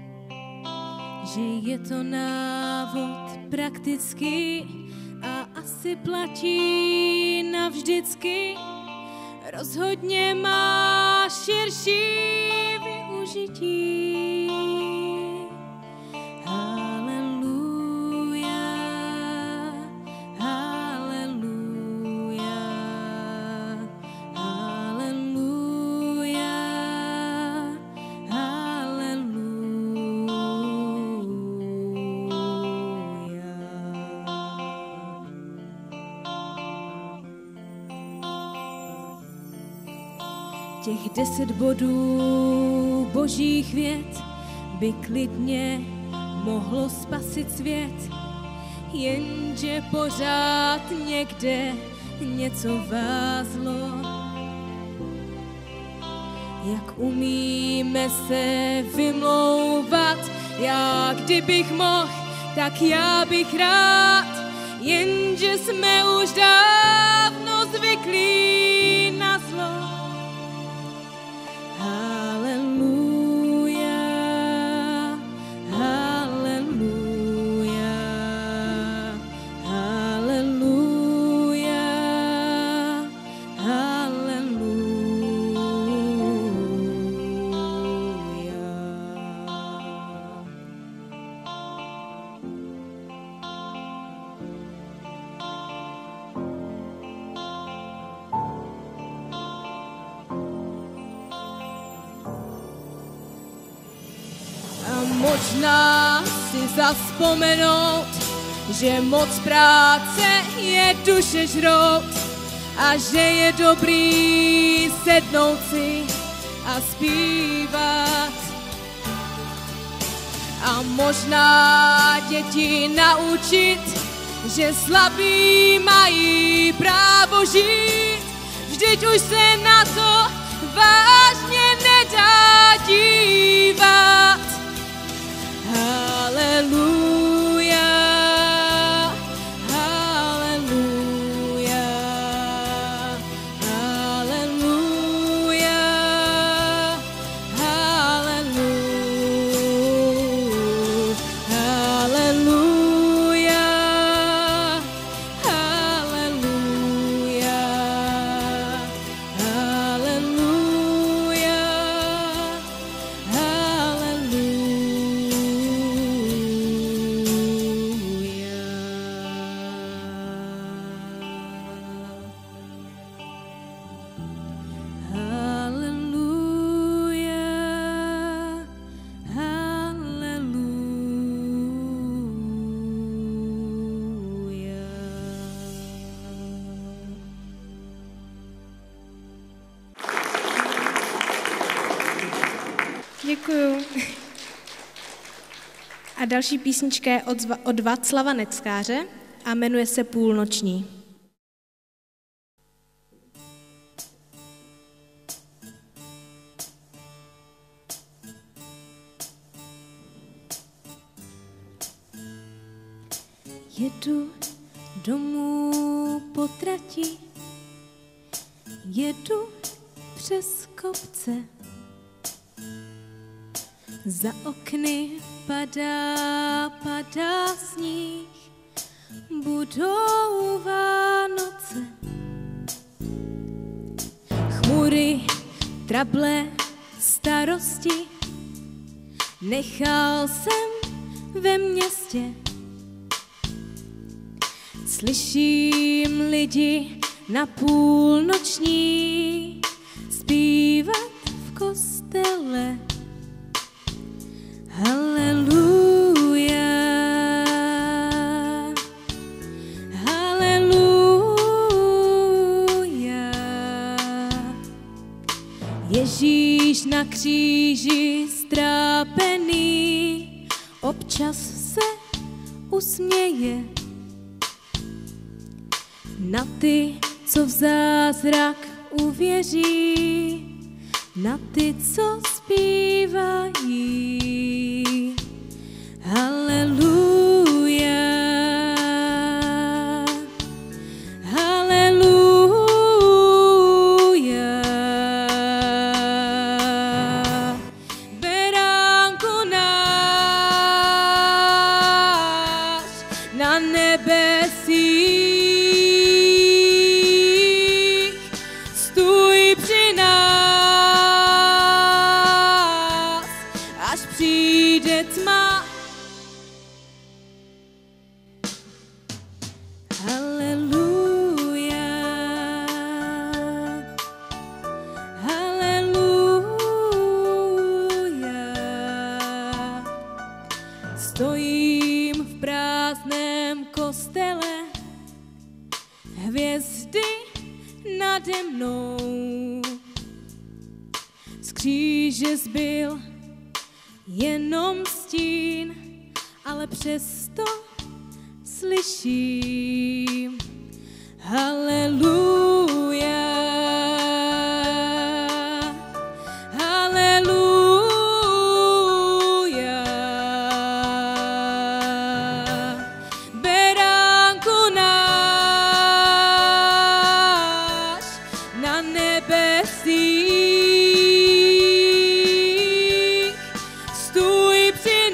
Že je to návod praktický a asi platí navždycky, rozhodně má širší využití. Těch 10 bodů božích vět by klidně mohlo spasit svět, jenže pořád někde něco vázlo. Jak umíme se vymlouvat, já kdybych mohl, tak já bych rád, jenže jsme už dávno zvyklí na zlo. Možná si zaspomenout, že moc práce je duše žrout a že je dobrý sednout si a zpívat. A možná děti naučit, že slabí mají právo žít, vždyť už se na to vážně nedá dívat. Haleluja, haleluja, haleluja, haleluja, haleluja, haleluja, Děkuju. A další písnička je od Václava Neckáře a jmenuje se Půlnoční. Jedu domů po trati, jedu přes kopce. Za okny padá sníh, budou Vánoce. Chmury, trable, starosti, nechal jsem ve městě. Slyším lidi na půlnoční zpívat v kostele. Haleluja, haleluja. Ježíš na kříži strápený občas se usměje na ty, co v zázrak uvěří, na ty, co zpívají. Haleluja, haleluja. Beránku náš na nebesích, svém kostele, hvězdy nade mnou. Z kříže zbyl jenom stín, ale přesto slyším haleluja, haleluja. Beránku náš na nebesích, stůj při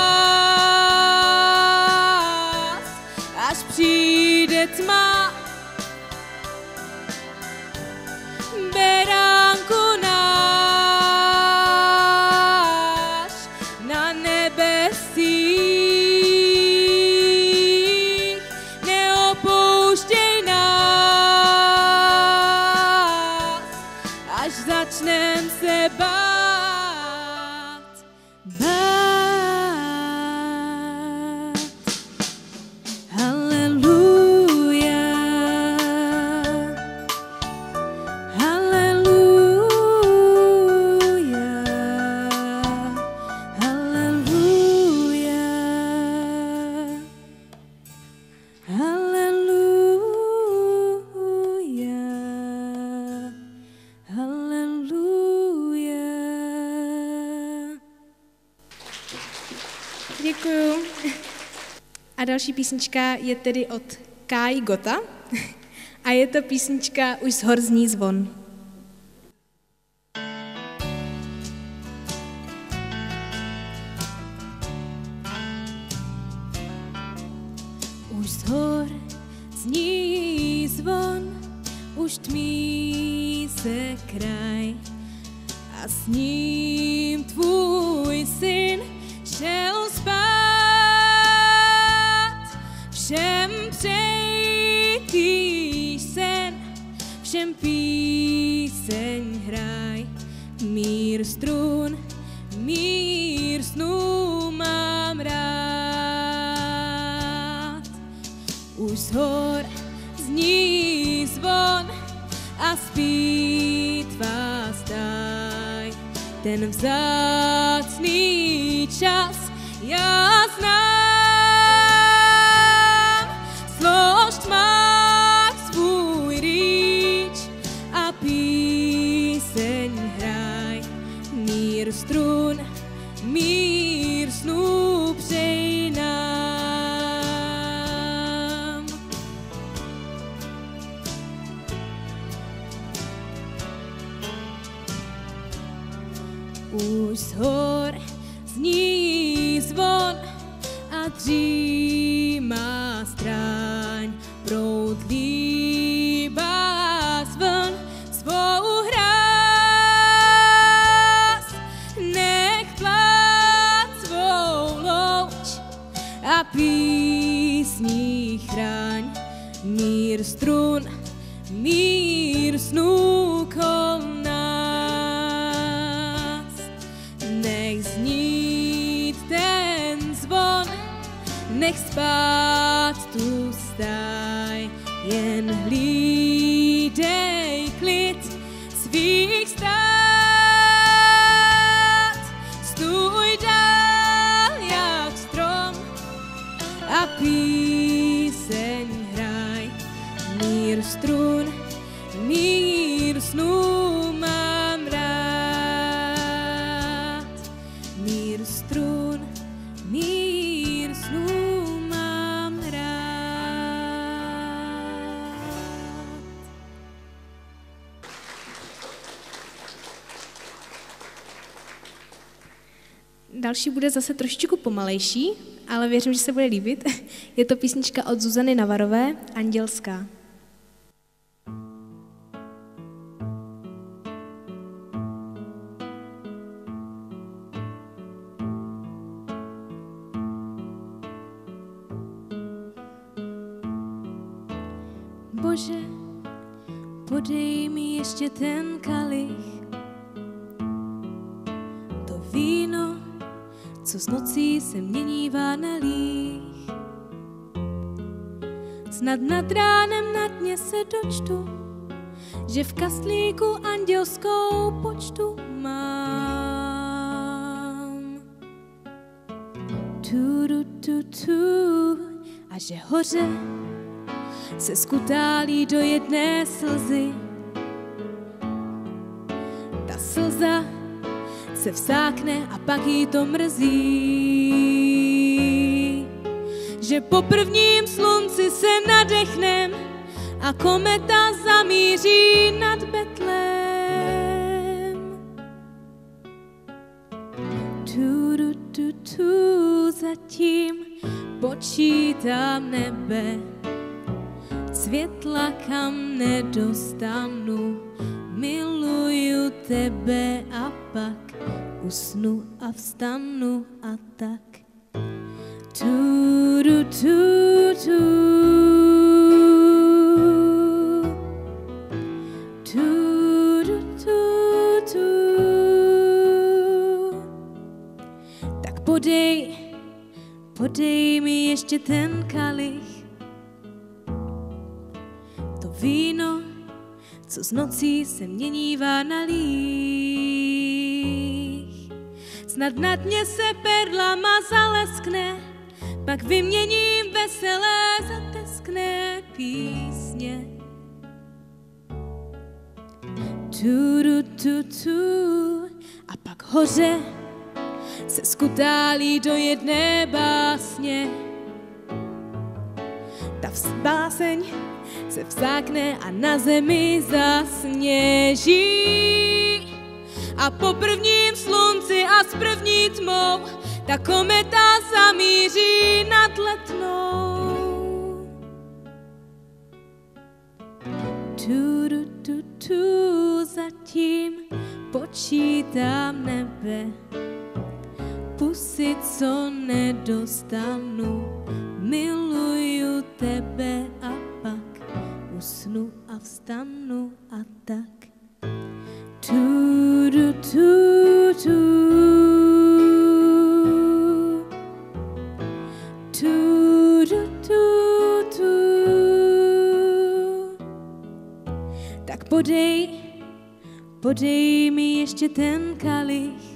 nás, až přijde tma. Beránku náš na nebesích, neopouštěj nás, až začnem se bát. Haleluja, haleluja, haleluja, haleluja, haleluja. Děkuju. A další písnička je tedy od Kai Gota a je to písnička Už z hor zní zvon. Už z hor zní zvon, už tmí se kraj a s ním tvůj syn šel spát. Všem přeji sen, všem píseň hraj, mír strun, mír snů mám rád. Už z hor zní zvon a zpít vás daj, ten vzácný čas já znám. Slož tmách svůj rýč a píseň hraj, mír strun, mír snů přej nám. Už z hor zní zvon a dřímá stráň, proud líbá zvon svou hráz. Nech plát svou louč a písní chráň, mír strun, mír snů kol nás. Nech znít ten zvon, nech spát tu stáj, jen hlídej klid svých stát. Stůj dál jak strom a píseň hraj, mír strun, mír snů mám rád. Mír strun, mír snů mám rád. Další bude zase trošičku pomalejší, ale věřím, že se bude líbit. Je to písnička od Zuzany Navarové, Andělská. Bože, podej mi ještě ten kalich, to víno, co s nocí se měnívá na líh. Snad nad ránem na dně se dočtu, že v kastlíku andělskou počtu mám. A že hoře se skutálí do jedné slzy. Ta slza se vsákne a pak jí to mrzí, že po prvním slunci se nadechnem a kometa zamíří nad Betlém. Zatím počítám nebe, světla kam nedostanu, miluju tebe a pak usnu a vstanu a tak. Tak podej mi ještě ten kalich, to víno, co z nocí se měnívá na líh. Snad na dně se perlama zaleskne, pak vyměním veselé zateskné písně. A pak hoře se skutálí do jedné básně. Ta báseň se vsákne a na zemi zasněží. A po prvním slunci a s první tmou ta kometa zamíří nad Letnou. Zatím počítám nebe, pusy, co nedostanu, miluju tebe a pak usnu a vstanu a tak. Tak podej mi ještě ten kalich,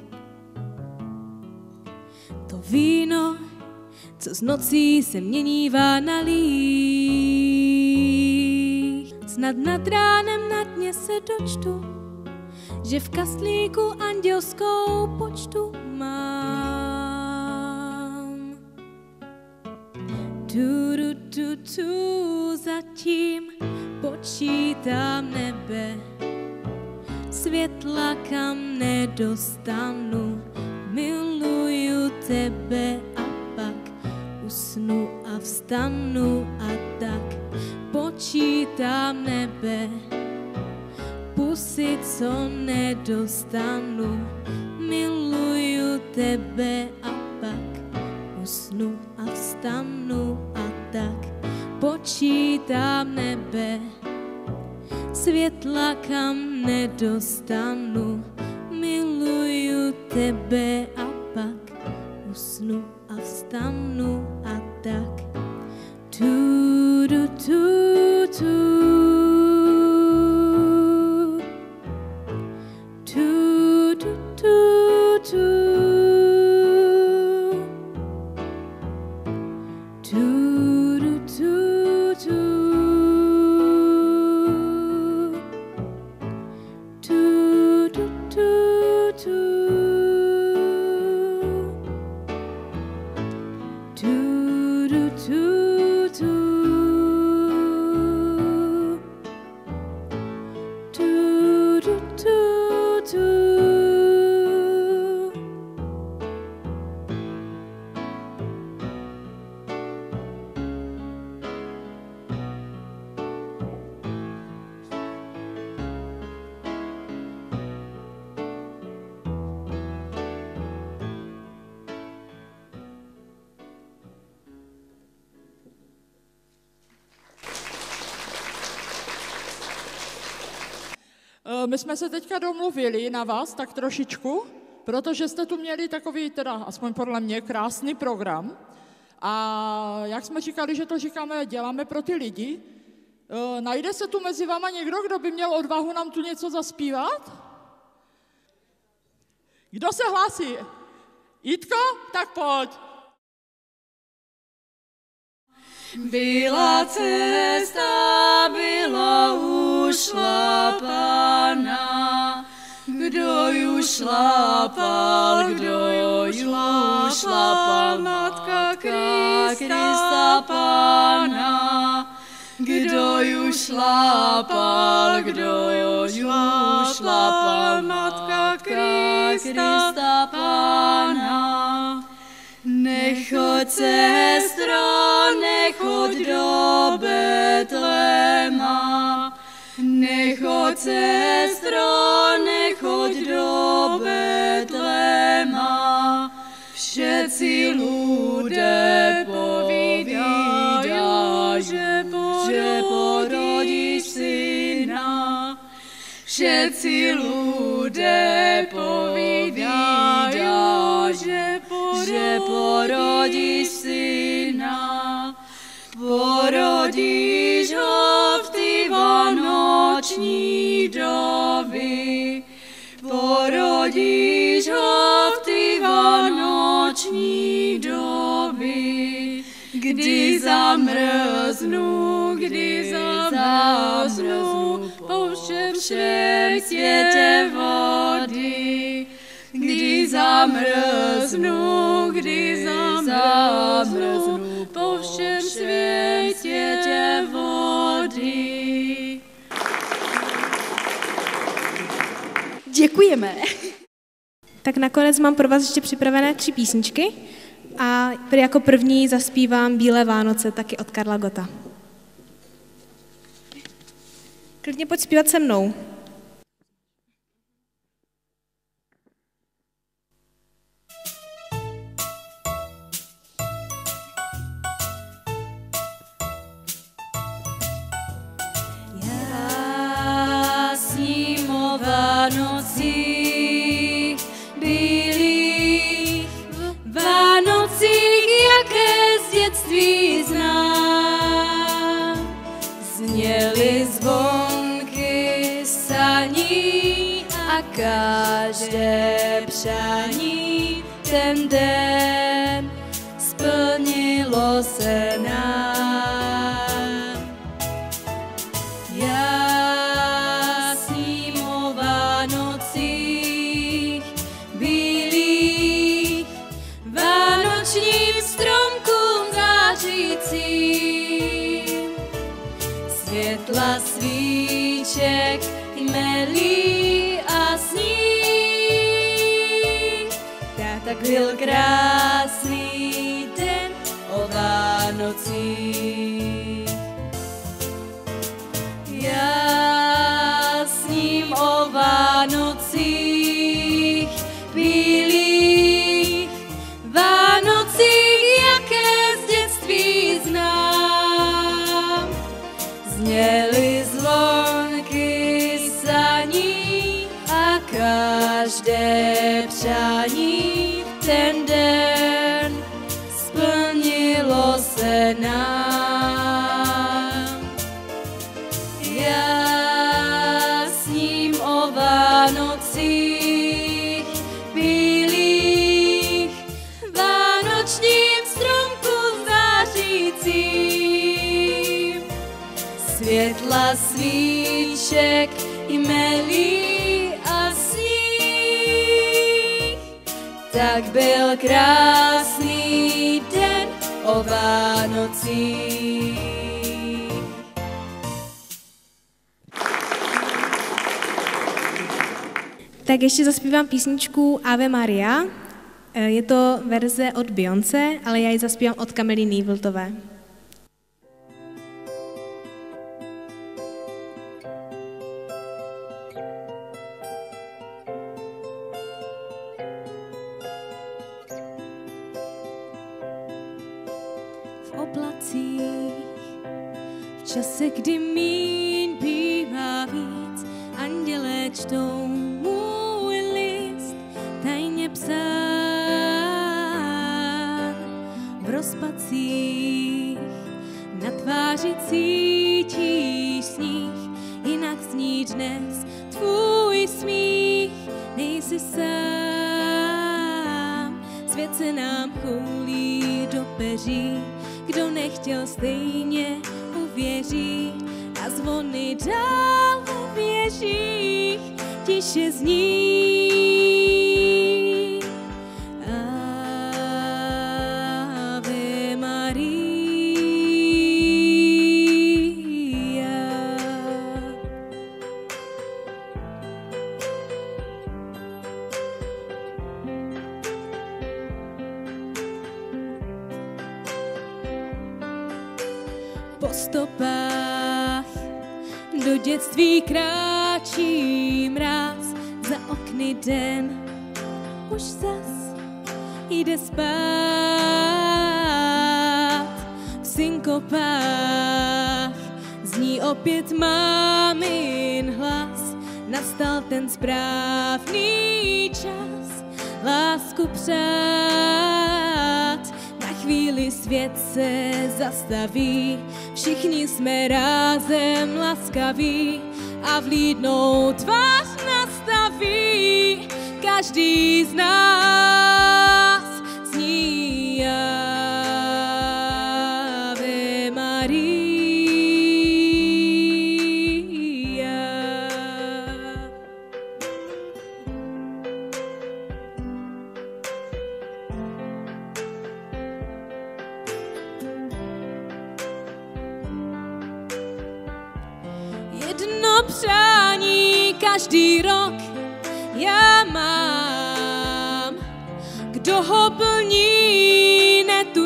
to víno, co z nocí se měnívá na líh. Snad nad ránem na dně se dočtu, že v kastlíku andělskou počtu mám. Zatím počítám nebe, světla kam nedostanu, miluju tebe a pak usnu a vstanu a tak. Počítám nebe, pusy, co nedostanu, miluju tebe a pak usnu a vstanu a tak. Počítám nebe, světla kam nedostanu, miluju tebe a pak usnu a vstanu a tak. My jsme se teďka domluvili na vás tak trošičku, protože jste tu měli takový, teda aspoň podle mě, krásný program. A jak jsme říkali, že to říkáme, děláme pro ty lidi, najde se tu mezi váma někdo, kdo by měl odvahu nám tu něco zaspívat? Kdo se hlásí? Jitko? Tak pojď. Byla cesta, byla ušlapaná, kdo ju šlapal, Matka Krista Pána. Kdo ju šlapal, Matka Krista Pána. Nechoď, sestro, nechoď do Betlema. Nechoď, sestro, nechoď do Betlema. Všetci ľudia povídajú, že porodíš syna. Všetci ľudia povídajú, že porodíš syna. Porodíš ho v ty vánoční doby. Porodíš ho v ty vánoční doby. Kdy zamrznu po všem světě vody. Kdy zamrznu po všem světě vody. Děkujeme. Tak nakonec mám pro vás ještě připravené 3 písničky a jako první zaspívám Bílé Vánoce, taky od Karla Gotta. Klidně pojď zpívat se mnou. Já sním o Vánocích, bílých Vánocích, jaké z dětství znám. Zněly zvonky saní a každé přání ten den splnilo se nám. Já sním o Vánocích, bílých vánočním stromkům zářícím. Světla svíček, jmelí a sníh. Tak byl krásný den o Vánocích. Já sním o Vánocích, bílých Vánocích, jaké z dětství znám. Zněly zvonky saní a každé přání ten den splnilo se nám. Já sním o Vánocích, bílých vánočním stromkům zářícím. Světla svíček, jmelí a sníh. Tak byl krásný den o Vánocích. Tak ještě zaspívám písničku Ave Maria. Je to verze od Beyoncé, ale já ji zaspívám od Kamily Nývltové. V oblacích, v čase, kdy míň bývá víc, andělé čtou můj list, tajně psán. V rozpacích cítíš sníh, jinak zní dnes tvůj smích. Nejsi sám, svět se nám choulí do peří, kdo nechtěl stejně uvěří a zvony dál ve věžích tiše zní. Ave Maria. Po stopách do dětství kráčí mráz, za okny den už zas jde spát. V synkopách zní opět mámin hlas, nastal ten správný čas lásku přát. Na chvíli svět se zastaví, všichni jsme rázem laskaví a vlídnou tvář nastaví. Každý z nás zní Ave Maria. Jedno přání každý rok já mám, kdo ho plní,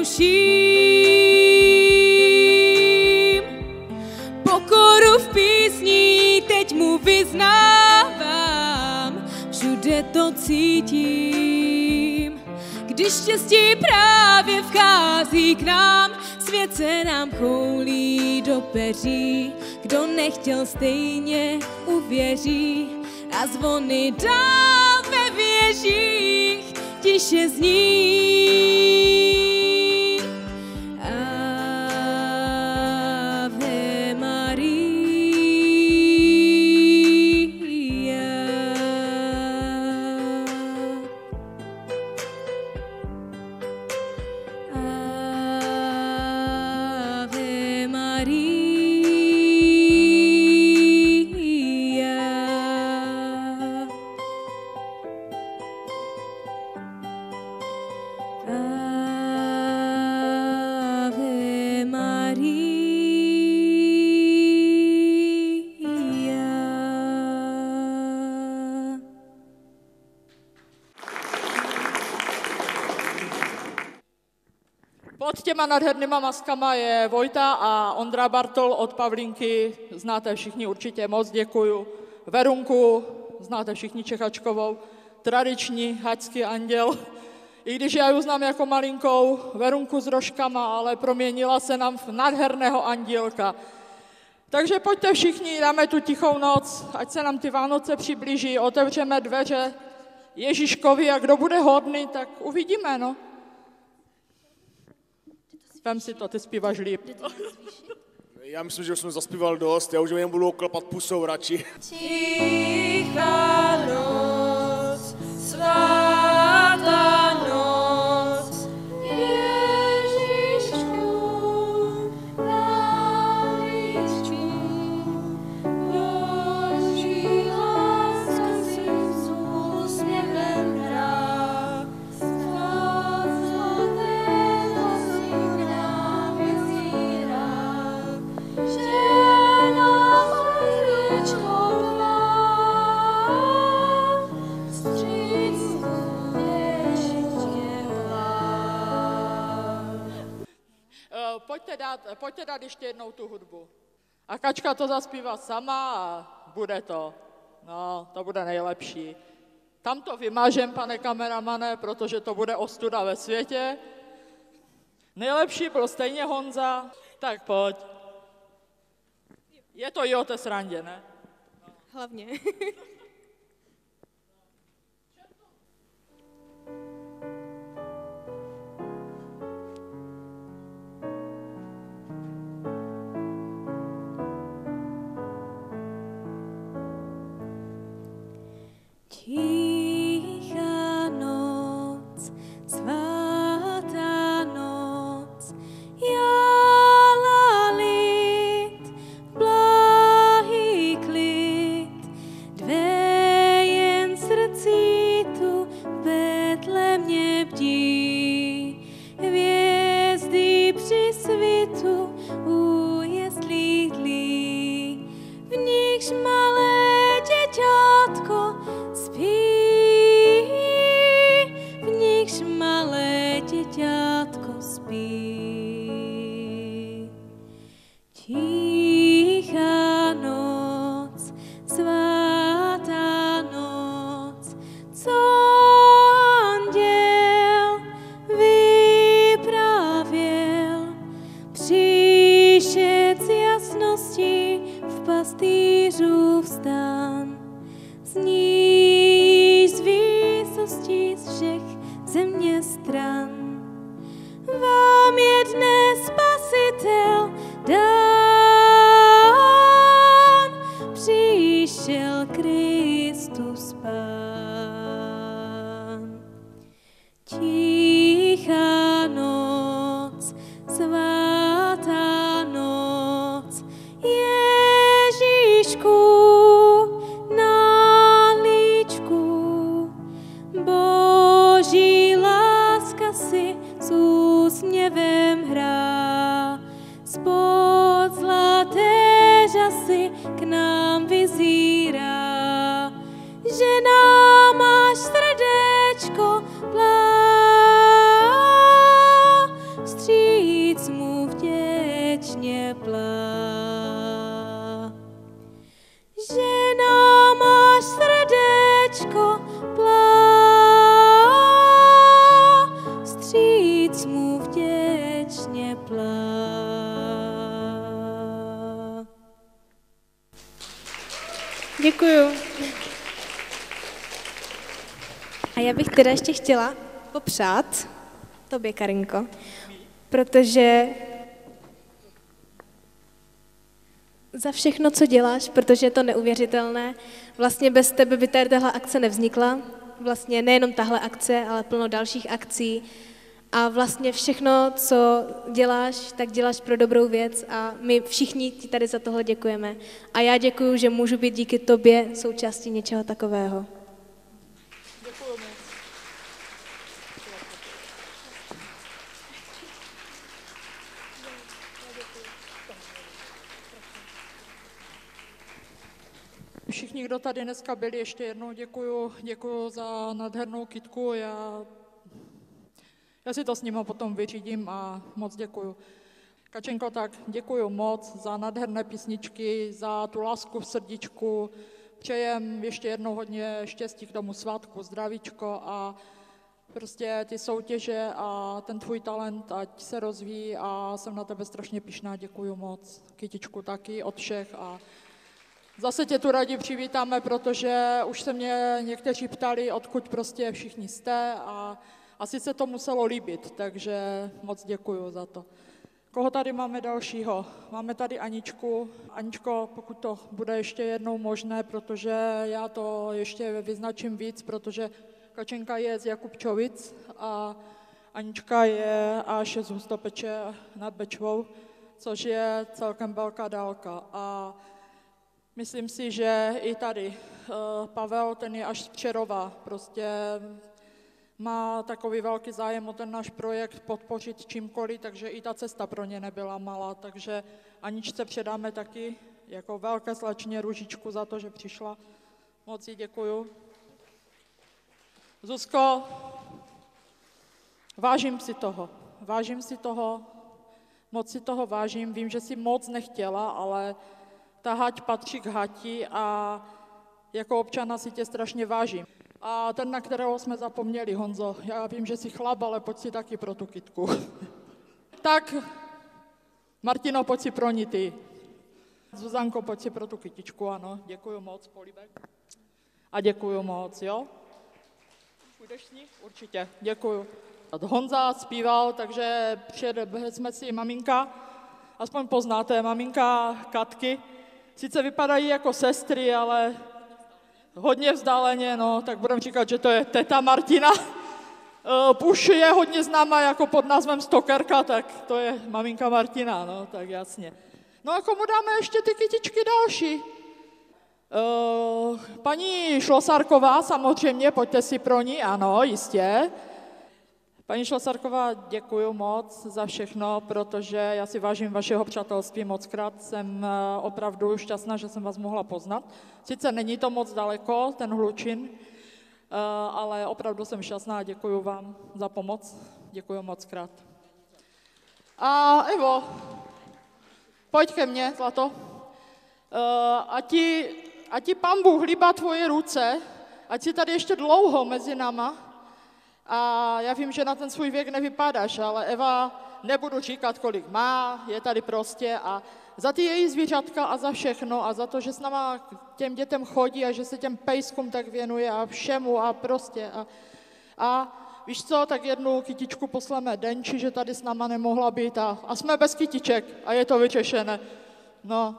netuším. Pokoru v písni teď mu vyznávám, všude to cítím. Když štěstí právě vchází k nám, svět se nám choulí do peří, kdo nechtěl stejně uvěří a zvony dál ve věžích tiše zní. Ave Maria. Ave Maria. Ave Maria. Pod těma nádhernýma maskama je Vojta a Ondra Bartol od Pavlínky. Znáte všichni určitě, moc děkuju. Verunku, znáte všichni Čechačkovou. Tradiční hačský anděl. I když já ji znám jako malinkou Verunku s rožkama, ale proměnila se nám v nádherného andělka. Takže pojďte všichni, dáme tu tichou noc, ať se nám ty Vánoce přiblíží, otevřeme dveře Ježíškovi a kdo bude hodný, tak uvidíme, no. Vem si to, ty zpíváš líp. Já myslím, že už jsem zaspíval dost, já už jen budu klepat pusou radši. Tichá noc, svatá noc, Ježíšku, Maríčku, Boží láska si s úsměvem hrá, svatého si k nám vyzírá, že nám Maríčko Pojďte dát ještě jednou tu hudbu. A Kačka to zaspívá sama a bude to. No, to bude nejlepší. Tam to vymážem, pane kameramane, protože to bude ostuda ve světě. Nejlepší byl stejně Honza. Tak pojď. Je to i o té srandě, ne? Hlavně. země bdí, hvězdy při svitu u jeslí dlí, v nichž malé děťátko spí, v nichž malé děťátko spí. Tichá noc, svatá noc, co anděl vyprávěl, přišel z jasnosti v pastýřův stan, zní z výsosti z všech země stran. Vám je dnes Spasitel dán, přišel Kristus Pán. Tichá noc, svatá noc, Ježíšku na líčku, Boží láska si s úsměvem hrá, spod zlaté žasy k nám vyzírá, že nám máš srdéčko plá, vstříc mu vděčně plá. Že nám máš srdéčko plá, vstříc mu vděčně plá. Děkuju. A já bych teda ještě chtěla popřát tobě, Karinko, protože za všechno, co děláš, protože je to neuvěřitelné. Vlastně bez tebe by tady tahle akce nevznikla. Vlastně nejenom tahle akce, ale plno dalších akcí. A vlastně všechno, co děláš, tak děláš pro dobrou věc a my všichni ti tady za tohle děkujeme. A já děkuju, že můžu být díky tobě součástí něčeho takového. Děkuju moc. Všichni, kdo tady dneska byli, ještě jednou děkuju za nádhernou kytku. Já si to s nima potom vyřídím a moc děkuju. Kačenko, tak děkuju moc za nádherné písničky, za tu lásku v srdíčku. Přejem ještě jednou hodně štěstí k tomu svátku, zdravíčko a prostě ty soutěže a ten tvůj talent, ať se rozvíjí a jsem na tebe strašně pyšná, děkuju moc. Kytičku taky od všech a zase tě tu rádi přivítáme, protože už se mě někteří ptali, odkud prostě všichni jste a asi se to muselo líbit, takže moc děkuju za to. Koho tady máme dalšího? Máme tady Aničku. Aničko, pokud to bude ještě jednou možné, protože já to ještě vyznačím víc, protože Kačenka je z Jakubčovic a Anička je až z Hustopeče nad Bečvou, což je celkem velká dálka. A myslím si, že i tady Pavel, ten je až z Přerova, prostě má takový velký zájem o ten náš projekt podpořit čímkoliv, takže i ta cesta pro ně nebyla malá, takže Aničce předáme taky jako velké slečně růžičku za to, že přišla. Moc jí děkuju. Zuzko, vážím si toho, moc si toho vážím, vím, že si moc nechtěla, ale ta hať patří k hati a jako občana si tě strašně vážím. A ten, na kterého jsme zapomněli, Honzo, já vím, že jsi chlap, ale pojď si taky pro tu kytku. Tak, Martino, pojď si pro ní ty. Zuzanko, pojď si pro tu kytičku, ano, děkuju moc, políbek. A děkuju moc, jo? Půjdeš s ní? Určitě, děkuju. Honza zpíval, takže jsme si maminka, aspoň poznáte, maminka Katky. Sice vypadají jako sestry, ale hodně vzdáleně, no, tak budeme říkat, že to je teta Martina. Už je hodně známá jako pod názvem Stokerka, tak to je maminka Martina, no, tak jasně. No a komu dáme ještě ty kytičky další? Paní Šlosárková, samozřejmě, pojďte si pro ní, ano, jistě. Paní Šlosarková, děkuji moc za všechno, protože já si vážím vašeho přátelství mockrát. Jsem opravdu šťastná, že jsem vás mohla poznat. Sice není to moc daleko, ten Hlučín, ale opravdu jsem šťastná a děkuji vám za pomoc. Děkuji mockrát. A Ivo, pojď ke mně, zlato. Ať ti Pán Bůh hlíbá tvoje ruce, ať jsi tady ještě dlouho mezi náma. A já vím, že na ten svůj věk nevypadáš, ale Eva, nebudu říkat, kolik má, je tady prostě a za ty její zvířatka a za všechno a za to, že s náma těm dětem chodí a že se těm pejskům tak věnuje a všemu a prostě a víš co, tak jednu kytičku posleme Denči, že tady s náma nemohla být a jsme bez kytiček a je to vyřešené. No.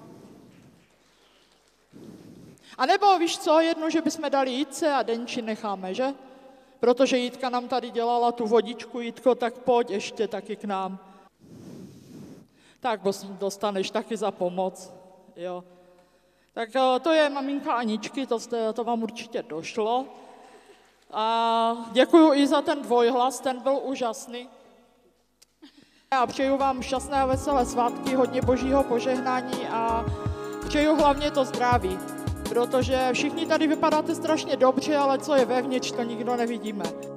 A nebo víš co, jednu, že bychom dali Jitce a Denči necháme, že? Protože Jitka nám tady dělala tu vodičku, Jitko, tak pojď ještě taky k nám. Tak dostaneš taky za pomoc, jo. Tak to je maminka Aničky, to vám určitě došlo. A děkuju i za ten dvojhlas, ten byl úžasný. A přeju vám šťastné a veselé svátky, hodně božího požehnání a přeju hlavně to zdraví. Protože všichni tady vypadáte strašně dobře, ale co je vevnitř, to nikdo nevidíme.